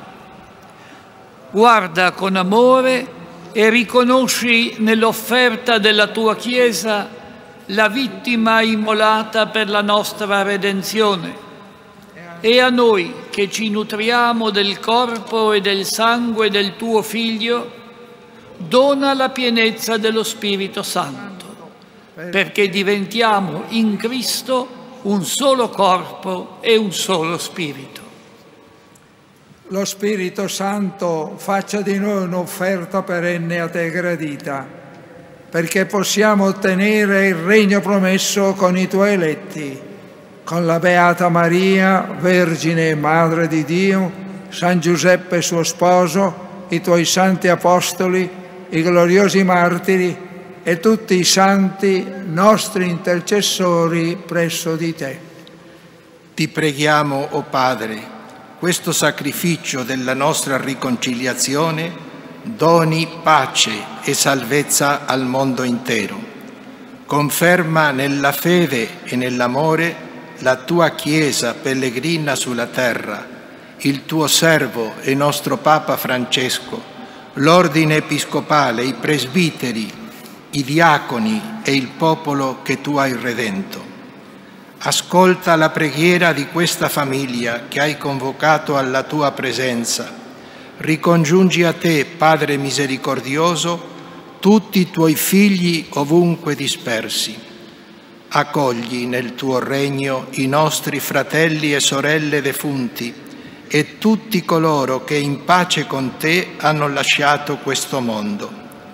Guarda con amore e riconosci nell'offerta della tua Chiesa la vittima immolata per la nostra redenzione. E a noi, che ci nutriamo del corpo e del sangue del tuo Figlio, dona la pienezza dello Spirito Santo, perché diventiamo in Cristo un solo corpo e un solo Spirito. Lo Spirito Santo faccia di noi un'offerta perenne a te gradita, perché possiamo ottenere il regno promesso con i tuoi eletti, con la Beata Maria, Vergine e Madre di Dio, San Giuseppe suo sposo, i tuoi santi apostoli, i gloriosi martiri e tutti i santi nostri intercessori presso di te. Ti preghiamo, o Padre, questo sacrificio della nostra riconciliazione doni pace e salvezza al mondo intero. Conferma nella fede e nell'amore la tua Chiesa pellegrina sulla terra, il tuo servo e nostro Papa Francesco, l'ordine episcopale, i presbiteri, i diaconi e il popolo che tu hai redento. Ascolta la preghiera di questa famiglia che hai convocato alla tua presenza. Ricongiungi a te, Padre misericordioso, tutti i tuoi figli ovunque dispersi. Accogli nel tuo regno i nostri fratelli e sorelle defunti e tutti coloro che in pace con te hanno lasciato questo mondo.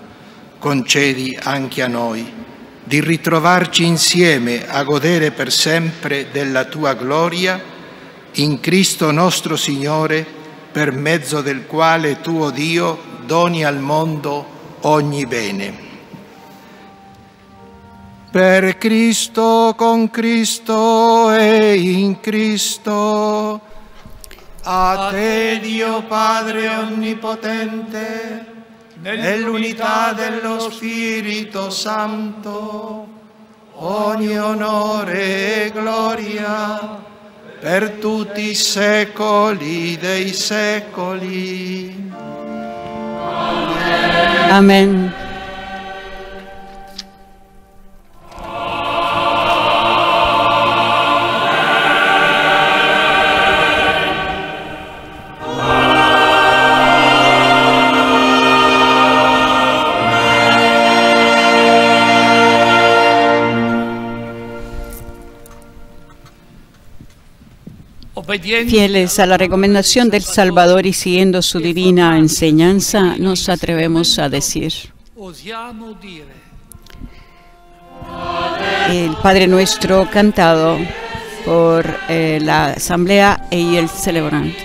Concedi anche a noi di ritrovarci insieme a godere per sempre della tua gloria in Cristo nostro Signore, per mezzo del quale tu, o Dio, doni al mondo ogni bene. Per Cristo, con Cristo e in Cristo, a te Dio Padre Onnipotente, nell'unità dello Spirito Santo, ogni onore e gloria per tutti i secoli dei secoli. Amen. Amen. Fieles a la recomendación del Salvador y siguiendo su divina enseñanza, nos atrevemos a decir: el Padre Nuestro cantado por eh, la Asamblea y el celebrante.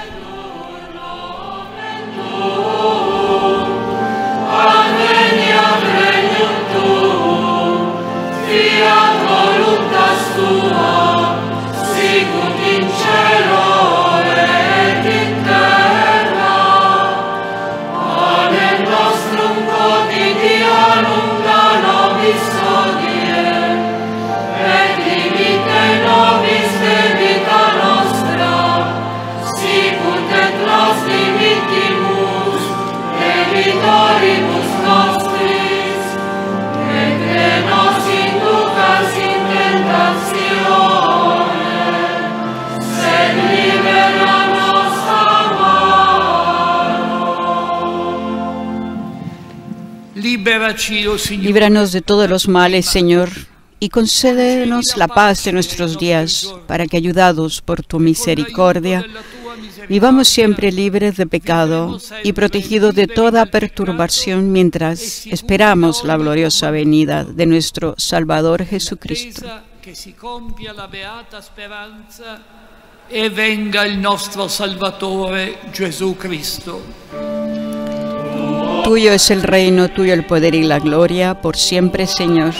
Líbranos de todos los males, Señor, y concédenos la paz de nuestros días, para que, ayudados por tu misericordia, vivamos siempre libres de pecado y protegidos de toda perturbación mientras esperamos la gloriosa venida de nuestro Salvador Jesucristo. E venga il nostro Salvatore Gesù Cristo. Tuyo es el reino, tuyo el poder y la gloria, por siempre, Señor.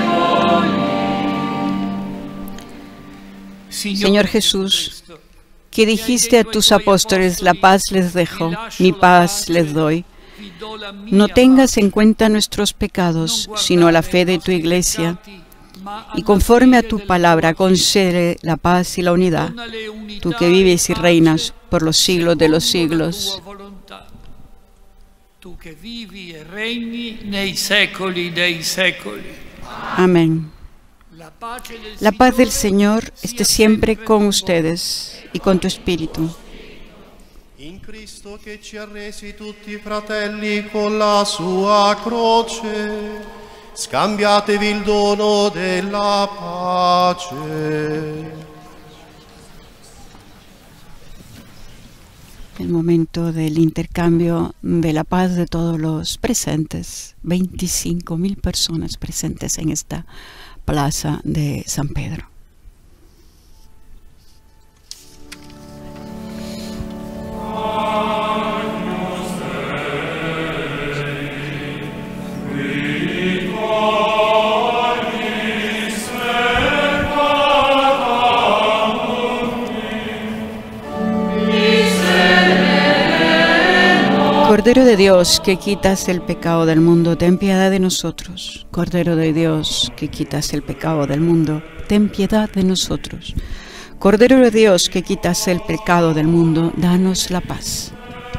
Señor Jesús, que dijiste a tus apóstoles, la paz les dejo, mi paz les doy. No tengas en cuenta nuestros pecados, sino la fe de tu Iglesia, y conforme a tu palabra concede la paz y la unidad, tú que vives y reinas por los siglos de los siglos. Tú que vivi e regni nei secoli dei secoli. Amén. La paz del Señor esté siempre con ustedes y con tu espíritu. In Cristo che ci ha resi tutti fratelli con la sua croce, scambiatevi il dono della pace. El momento del intercambio de la paz de todos los presentes, veinticinco mil personas presentes en esta plaza de San Pedro. Cordero de Dios, que quitas el pecado del mundo, ten piedad de nosotros. Cordero de Dios, que quitas el pecado del mundo, ten piedad de nosotros. Cordero de Dios, que quitas el pecado del mundo, danos la paz.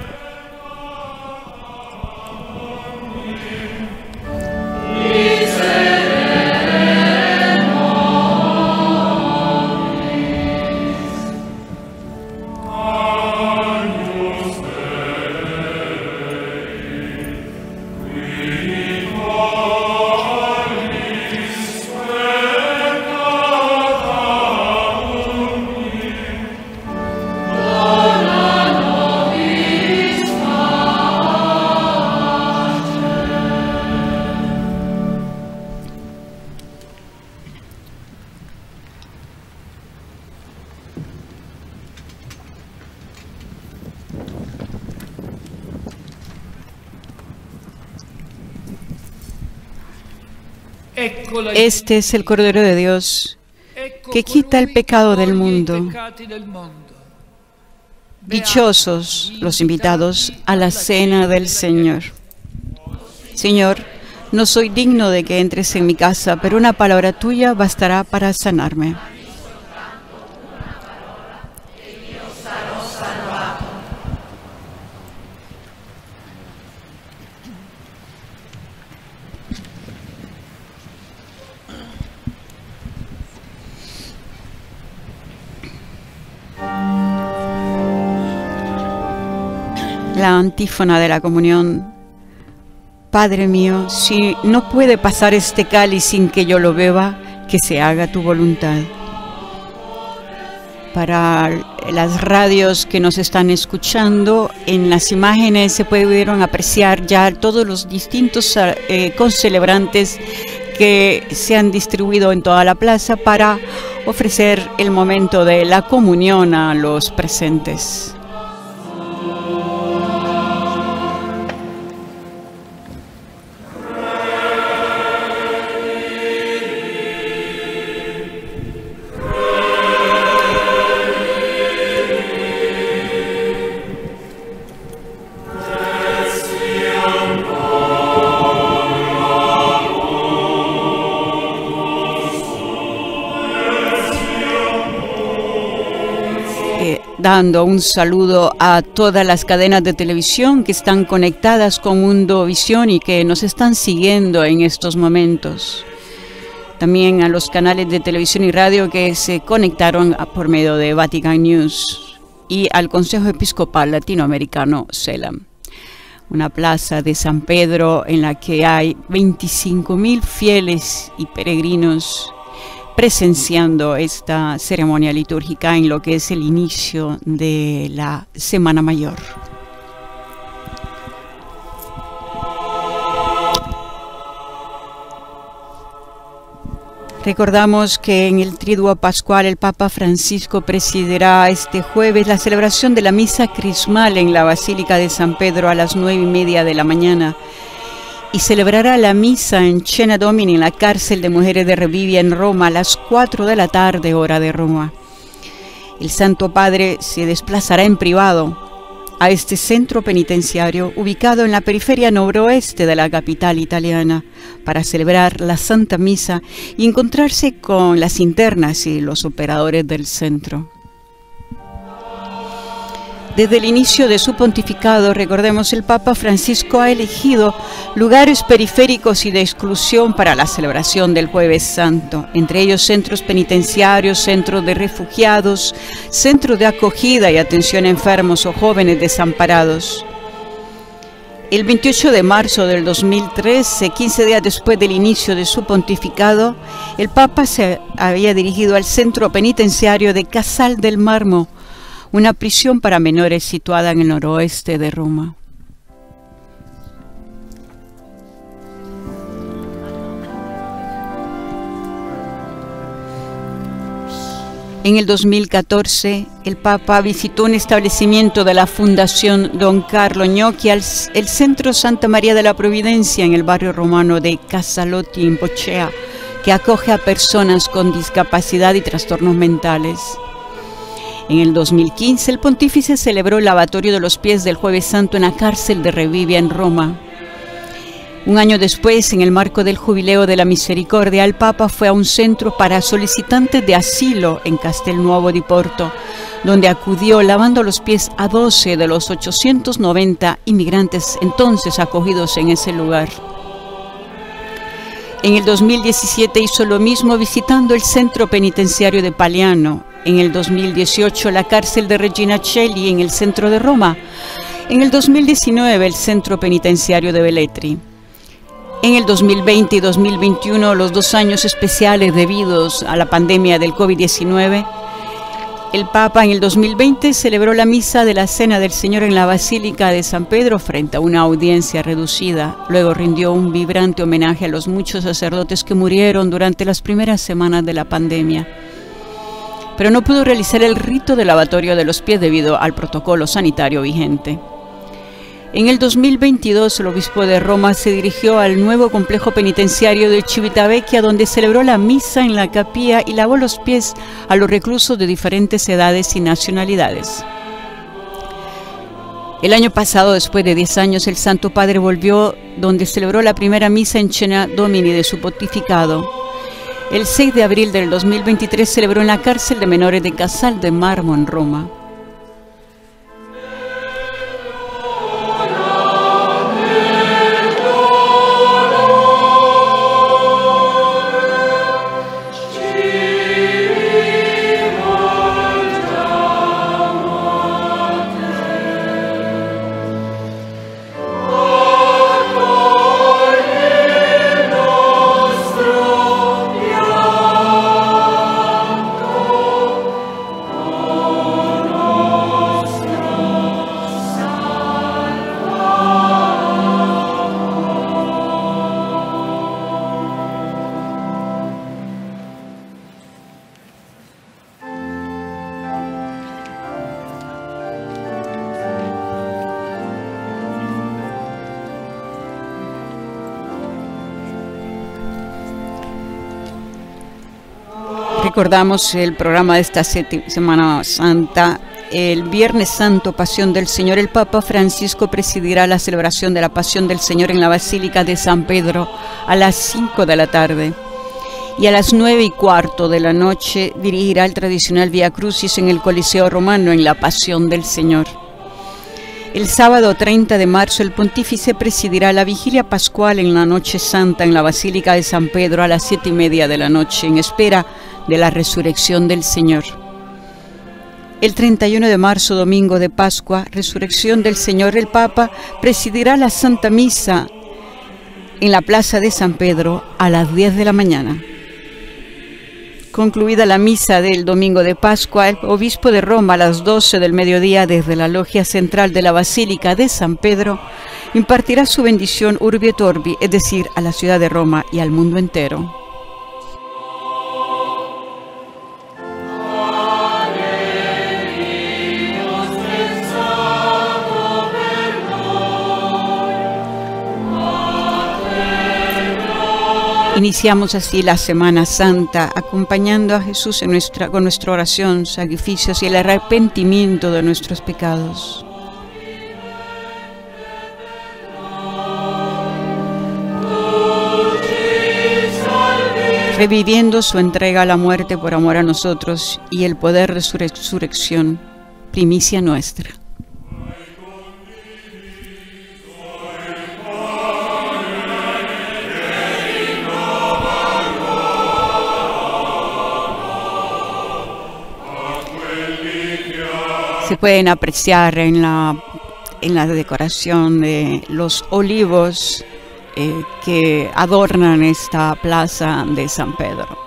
Este es el Cordero de Dios, que quita el pecado del mundo. Dichosos los invitados a la cena del Señor. Señor, no soy digno de que entres en mi casa, pero una palabra tuya bastará para sanarme. La antífona de la comunión. Padre mío, si no puede pasar este cáliz sin que yo lo beba, que se haga tu voluntad. Para las radios que nos están escuchando, en las imágenes se pudieron apreciar ya todos los distintos eh, concelebrantes que se han distribuido en toda la plaza para ofrecer el momento de la comunión a los presentes. Dando un saludo a todas las cadenas de televisión que están conectadas con Mundo Visión y que nos están siguiendo en estos momentos. También a los canales de televisión y radio que se conectaron por medio de Vatican News y al Consejo Episcopal Latinoamericano CELAM. Una plaza de San Pedro en la que hay veinticinco mil fieles y peregrinos presenciando esta ceremonia litúrgica en lo que es el inicio de la Semana Mayor. Recordamos que en el Triduo Pascual el Papa Francisco presidirá este jueves la celebración de la Misa Crismal en la Basílica de San Pedro a las nueve y media de la mañana. Y celebrará la misa en Cena Domini, en la cárcel de mujeres de Revivia en Roma, a las cuatro de la tarde, hora de Roma. El Santo Padre se desplazará en privado a este centro penitenciario ubicado en la periferia noroeste de la capital italiana para celebrar la Santa Misa y encontrarse con las internas y los operadores del centro. Desde el inicio de su pontificado, recordemos, el Papa Francisco ha elegido lugares periféricos y de exclusión para la celebración del Jueves Santo, entre ellos centros penitenciarios, centros de refugiados, centros de acogida y atención a enfermos o jóvenes desamparados. El veintiocho de marzo del dos mil trece, quince días después del inicio de su pontificado, el Papa se había dirigido al centro penitenciario de Casal del Marmo, una prisión para menores situada en el noroeste de Roma. En el dos mil catorce, el Papa visitó un establecimiento de la Fundación Don Carlo Gnocchi, el Centro Santa María de la Providencia en el barrio romano de Casalotti in Bochea, que acoge a personas con discapacidad y trastornos mentales. En el dos mil quince, el pontífice celebró el lavatorio de los pies del Jueves Santo en la cárcel de Revivia en Roma. Un año después, en el marco del Jubileo de la Misericordia, el Papa fue a un centro para solicitantes de asilo en Castelnuovo di Porto, donde acudió lavando los pies a doce de los ochocientos noventa inmigrantes entonces acogidos en ese lugar. En el dos mil diecisiete hizo lo mismo visitando el centro penitenciario de Paliano. En el dos mil dieciocho, la cárcel de Regina Coeli en el centro de Roma. En el dos mil diecinueve, el centro penitenciario de Velletri. En el dos mil veinte y dos mil veintiuno, los dos años especiales debidos a la pandemia del COVID diecinueve, el Papa en el dos mil veinte celebró la misa de la Cena del Señor en la Basílica de San Pedro frente a una audiencia reducida. Luego rindió un vibrante homenaje a los muchos sacerdotes que murieron durante las primeras semanas de la pandemia. Pero no pudo realizar el rito de lavatorio de los pies debido al protocolo sanitario vigente. En el dos mil veintidós, el obispo de Roma se dirigió al nuevo complejo penitenciario de Civitavecchia, donde celebró la misa en la capilla y lavó los pies a los reclusos de diferentes edades y nacionalidades. El año pasado, después de diez años, el Santo Padre volvió donde celebró la primera misa en Cena Domini de su pontificado. El seis de abril del dos mil veintitrés celebró en la cárcel de menores de Casal del Marmo en Roma. Recordamos el programa de esta Semana Santa. El Viernes Santo, Pasión del Señor, el Papa Francisco presidirá la celebración de la Pasión del Señor en la Basílica de San Pedro a las cinco de la tarde. Y a las nueve y cuarto de la noche dirigirá el tradicional Vía Crucis en el Coliseo Romano en la Pasión del Señor. El sábado treinta de marzo, el pontífice presidirá la vigilia pascual en la Noche Santa en la Basílica de San Pedro a las siete y media de la noche, en espera de la resurrección del Señor. El treinta y uno de marzo, domingo de Pascua, resurrección del Señor, el Papa presidirá la Santa Misa en la Plaza de San Pedro a las diez de la mañana. Concluida la misa del domingo de Pascua, el obispo de Roma a las doce del mediodía desde la logia central de la Basílica de San Pedro impartirá su bendición Urbi et Orbi, es decir, a la ciudad de Roma y al mundo entero. Iniciamos así la Semana Santa, acompañando a Jesús en nuestra, con nuestra oración, sacrificios y el arrepentimiento de nuestros pecados. Reviviendo su entrega a la muerte por amor a nosotros y el poder de su resurrección, primicia nuestra. Se pueden apreciar en la, en la decoración de los olivos eh, que adornan esta plaza de San Pedro.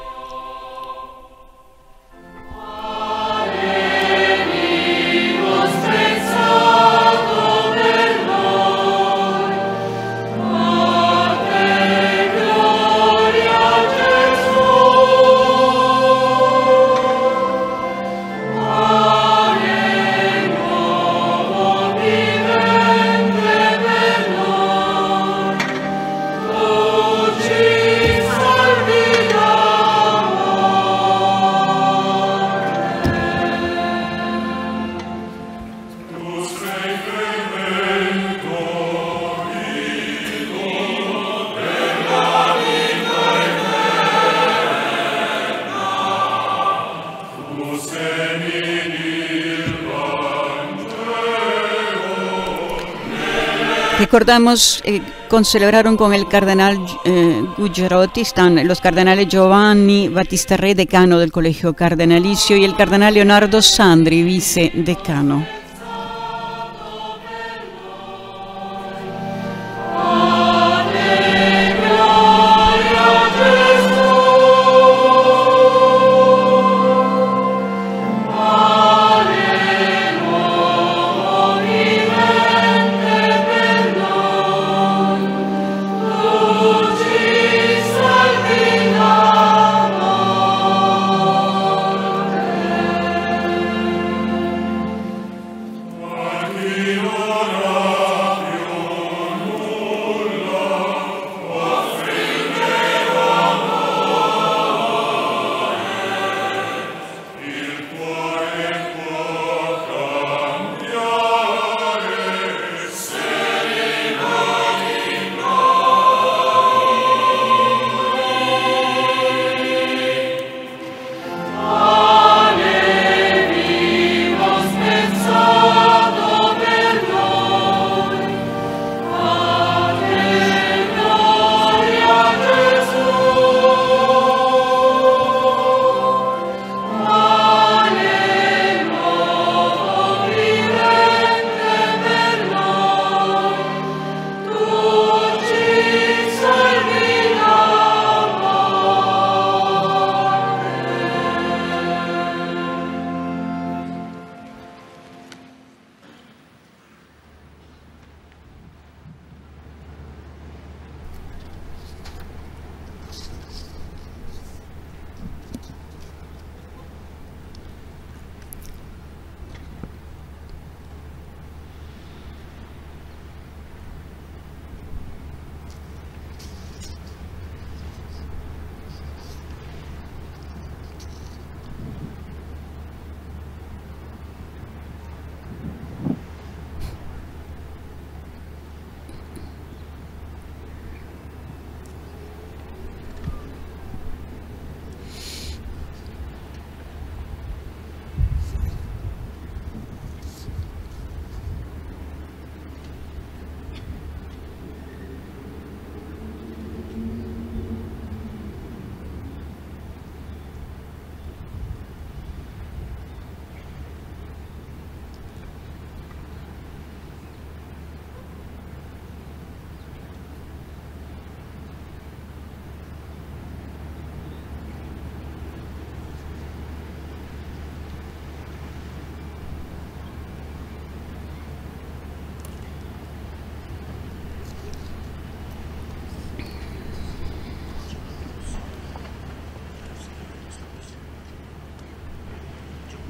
Recordamos, eh, concelebraron con el cardenal eh, Gugerotti, están los cardenales Giovanni Battista Re, decano del Colegio Cardenalicio, y el cardenal Leonardo Sandri, vicedecano.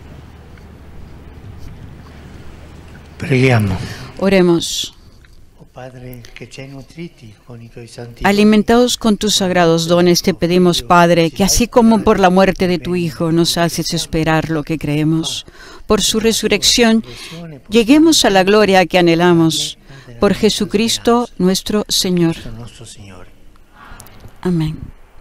Preghiamo. Oremos. Alimentados con tus sagrados dones, te pedimos, Padre, que así como por la muerte de tu Hijo nos haces esperar lo que creemos, por su resurrección lleguemos a la gloria que anhelamos. Por Jesucristo nuestro Señor. Amén.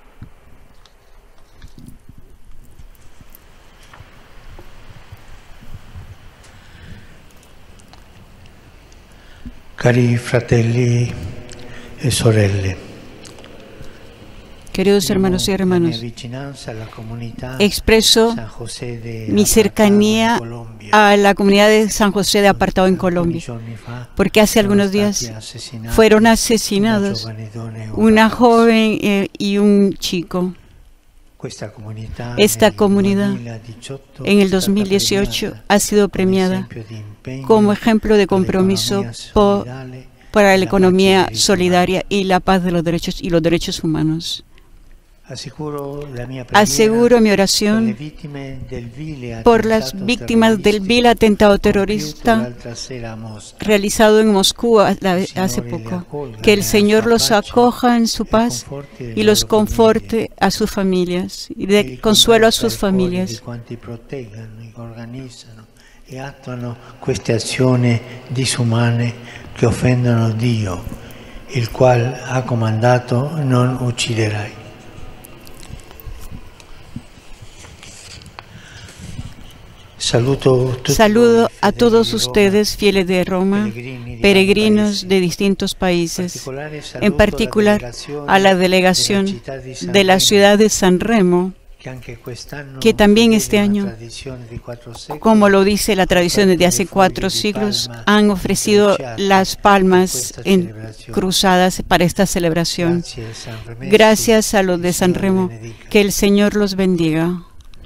Cari fratelli e sorelle, queridos hermanos y hermanas, expreso mi cercanía a la comunidad de San José de Apartado en Colombia, porque hace algunos días fueron asesinados una joven eh, y un chico. Esta comunidad en el dos mil dieciocho ha sido premiada como ejemplo de compromiso por, para la economía solidaria y la paz de los derechos y los derechos humanos. Aseguro mi oración por las víctimas del vil atentado terrorista realizado en Moscú hace poco. Que el Señor los acoja en su paz y los conforte a sus familias y dé consuelo a sus familias. E attuano queste azioni disumane che offendono Dio, il qual ha comandato: non ucciderai. Saludo a todos ustedes, fieles de Roma, peregrinos de distintos países, en particular a la delegación de la ciudad de San Remo, que también este año, como lo dice la tradición desde hace cuatro siglos, han ofrecido las palmas en cruzadas para esta celebración. Gracias a los de San Remo, que el Señor los bendiga.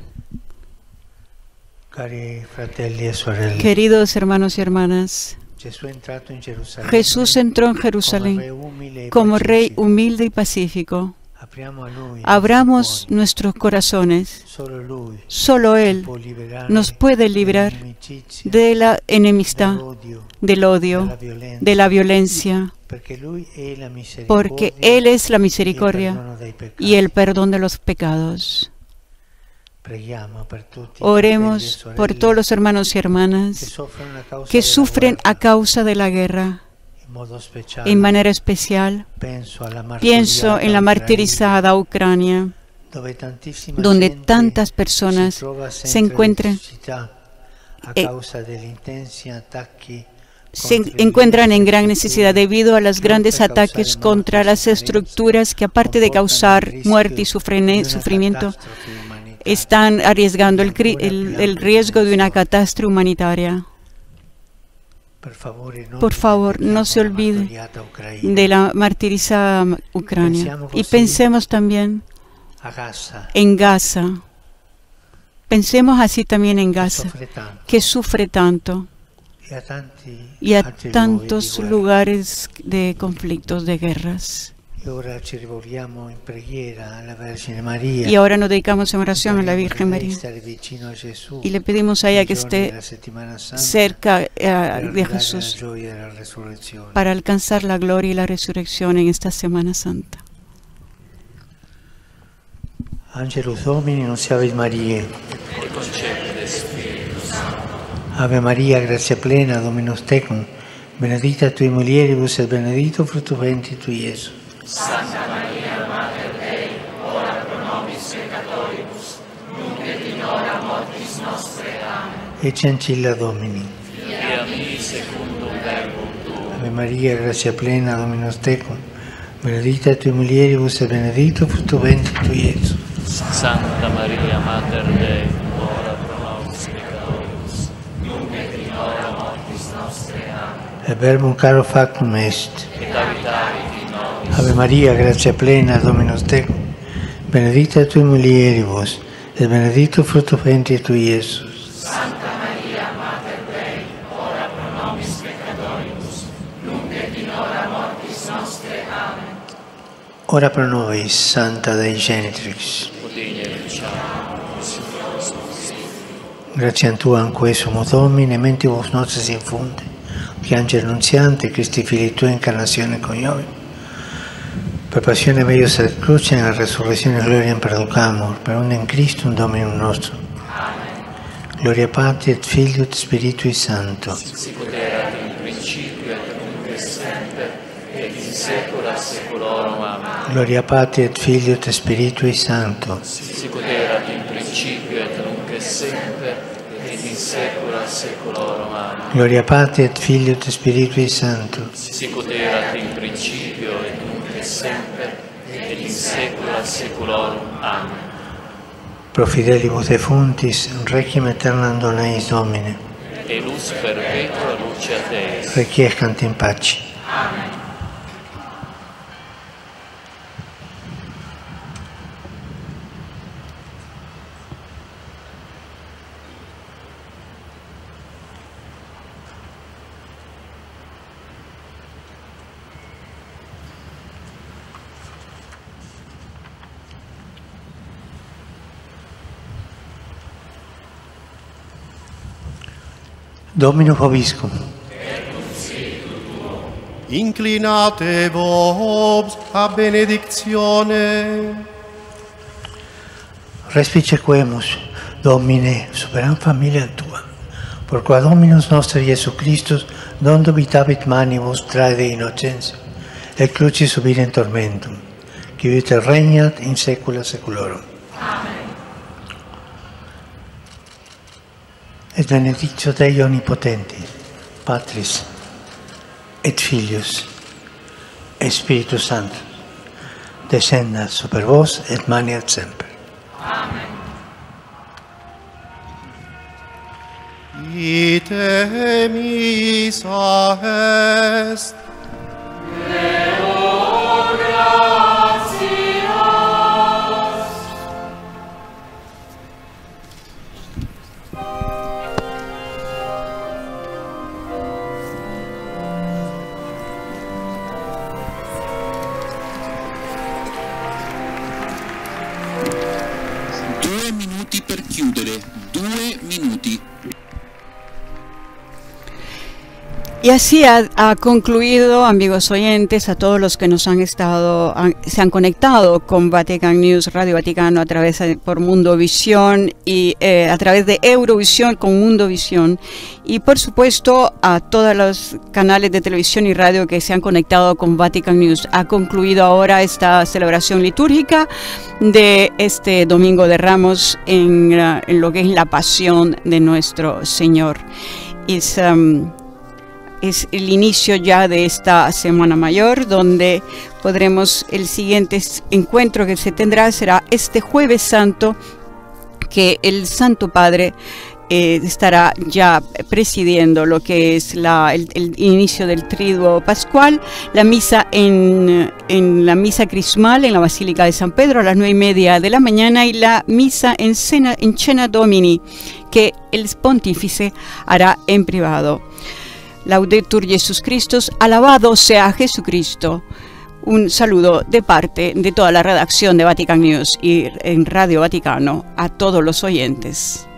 Queridos hermanos y hermanas, Jesús entró en Jerusalén como Rey humilde y pacífico. Abramos nuestros corazones. Solo Él nos puede librar de la enemistad, del odio, de la violencia, porque Él es la misericordia y el perdón de los pecados. Oremos por todos los hermanos y hermanas que sufren a causa de la guerra. En manera especial, pienso en la martirizada Ucrania, donde tantas personas se encuentran, eh, se encuentran en gran necesidad debido a los grandes ataques contra las estructuras que, aparte de causar muerte y sufrimiento, están arriesgando el, el, el riesgo de una catástrofe humanitaria. Por favor, no se olvide de la martirizada Ucrania. Y pensemos también en Gaza. Pensemos así también en Gaza, que sufre tanto, y a tantos lugares de conflictos, de guerras. Y ahora nos dedicamos en oración a la Virgen María y le pedimos a ella que esté cerca uh, de Jesús para alcanzar la gloria y la resurrección en esta Semana Santa. Angelus Domini, nuntiavit Mariae. Ave Maria, gratia plena, Dominus tecum, benedicta tui mulieribus et benedictus fructus ventris tui, Iesus. Santa Maria, Mater Dei, ora pro nobis peccatoribus, nunc et in hora mortis nostre. Amen. Ecce ancilla Domini. Fiat mi secundum verbum tuum. Ave Maria, gratia plena, Dominus tecum, benedicta tui mulieribus et benedictus fructus ventris tui, Iesus. Santa Maria, Mater Dei, ora pro nobis peccatoribus, nunc et in hora mortis nostre. Amen. Et verbum caro factum est. Et habitavit in nobis. Ave Maria, gratia plena, Dominus tecum, benedicta tui mulieribus, et benedictus fructus ventris tui, Iesus. Santa Maria, Mater Dei, ora pro nobis peccatoribus, nunc et in hora mortis nostre. Amen. Ora pro nobis, Santa Dei Genitrix. Gratiam Tua, anque sumo Domine, mentibus nostris infunde, che angelo annunziante, Cristi figli tua, incarnazione coniovi, per passione meius et cruce, nella resurrezione gloria perducamur, per un in Christum Dominum nostrum. Amen. Gloria Patri et Filio et Spiritui Sancto. Sicut erat in principio et nunc et semper et in saecula saeculorum. Amen. Gloria Patri et Filio et Spiritui Sancto. Sicut erat in principio et nunc et semper et in saecula saeculorum. Amen. Gloria Patri et Filio et Spiritui Sancto. Sicut erat in principio et nunc et semper et in saecula saeculorum. Amen. Pro fidelibus defuntis, requiem aeternam dona eis Domine. E lux perpetua luceat eis. Requiescant in pace. Amen. Dominus vobiscum. Inclinate vos a benedictione. Respicequemus, Domine, superam familia tua, por qua Dominus nostro Iesu Christus, non dubitavit manibus trae innocentia, et crucis subire in tormentum, qui vita regnat in saecula saeculorum. Amen. Et benedictio Dei Onnipotenti, Patris, et Filius, et Spiritus Sanctus, descendat super vos et maniat semper. Amen. Ite missa est. Deo gratias. Due minuti per chiudere, due minuti. Y así ha, ha concluido, amigos oyentes, a todos los que nos han estado, han, se han conectado con Vatican News, Radio Vaticano, a través de, por Mundovisión y eh, a través de Eurovisión con Mundovisión. Y por supuesto a todos los canales de televisión y radio que se han conectado con Vatican News. Ha concluido ahora esta celebración litúrgica de este Domingo de Ramos en, uh, en lo que es la pasión de nuestro Señor. Es... Um, Es el inicio ya de esta Semana Mayor, donde podremos, el siguiente encuentro que se tendrá será este Jueves Santo, que el Santo Padre eh, estará ya presidiendo lo que es la, el, el inicio del Triduo Pascual, la misa en, en la misa crismal en la Basílica de San Pedro a las nueve y media de la mañana y la misa en Cena, en Cena Domini, que el pontífice hará en privado. Laudetur Jesus Christus, alabado sea Jesucristo. Un saludo de parte de toda la redacción de Vatican News y en Radio Vaticano a todos los oyentes.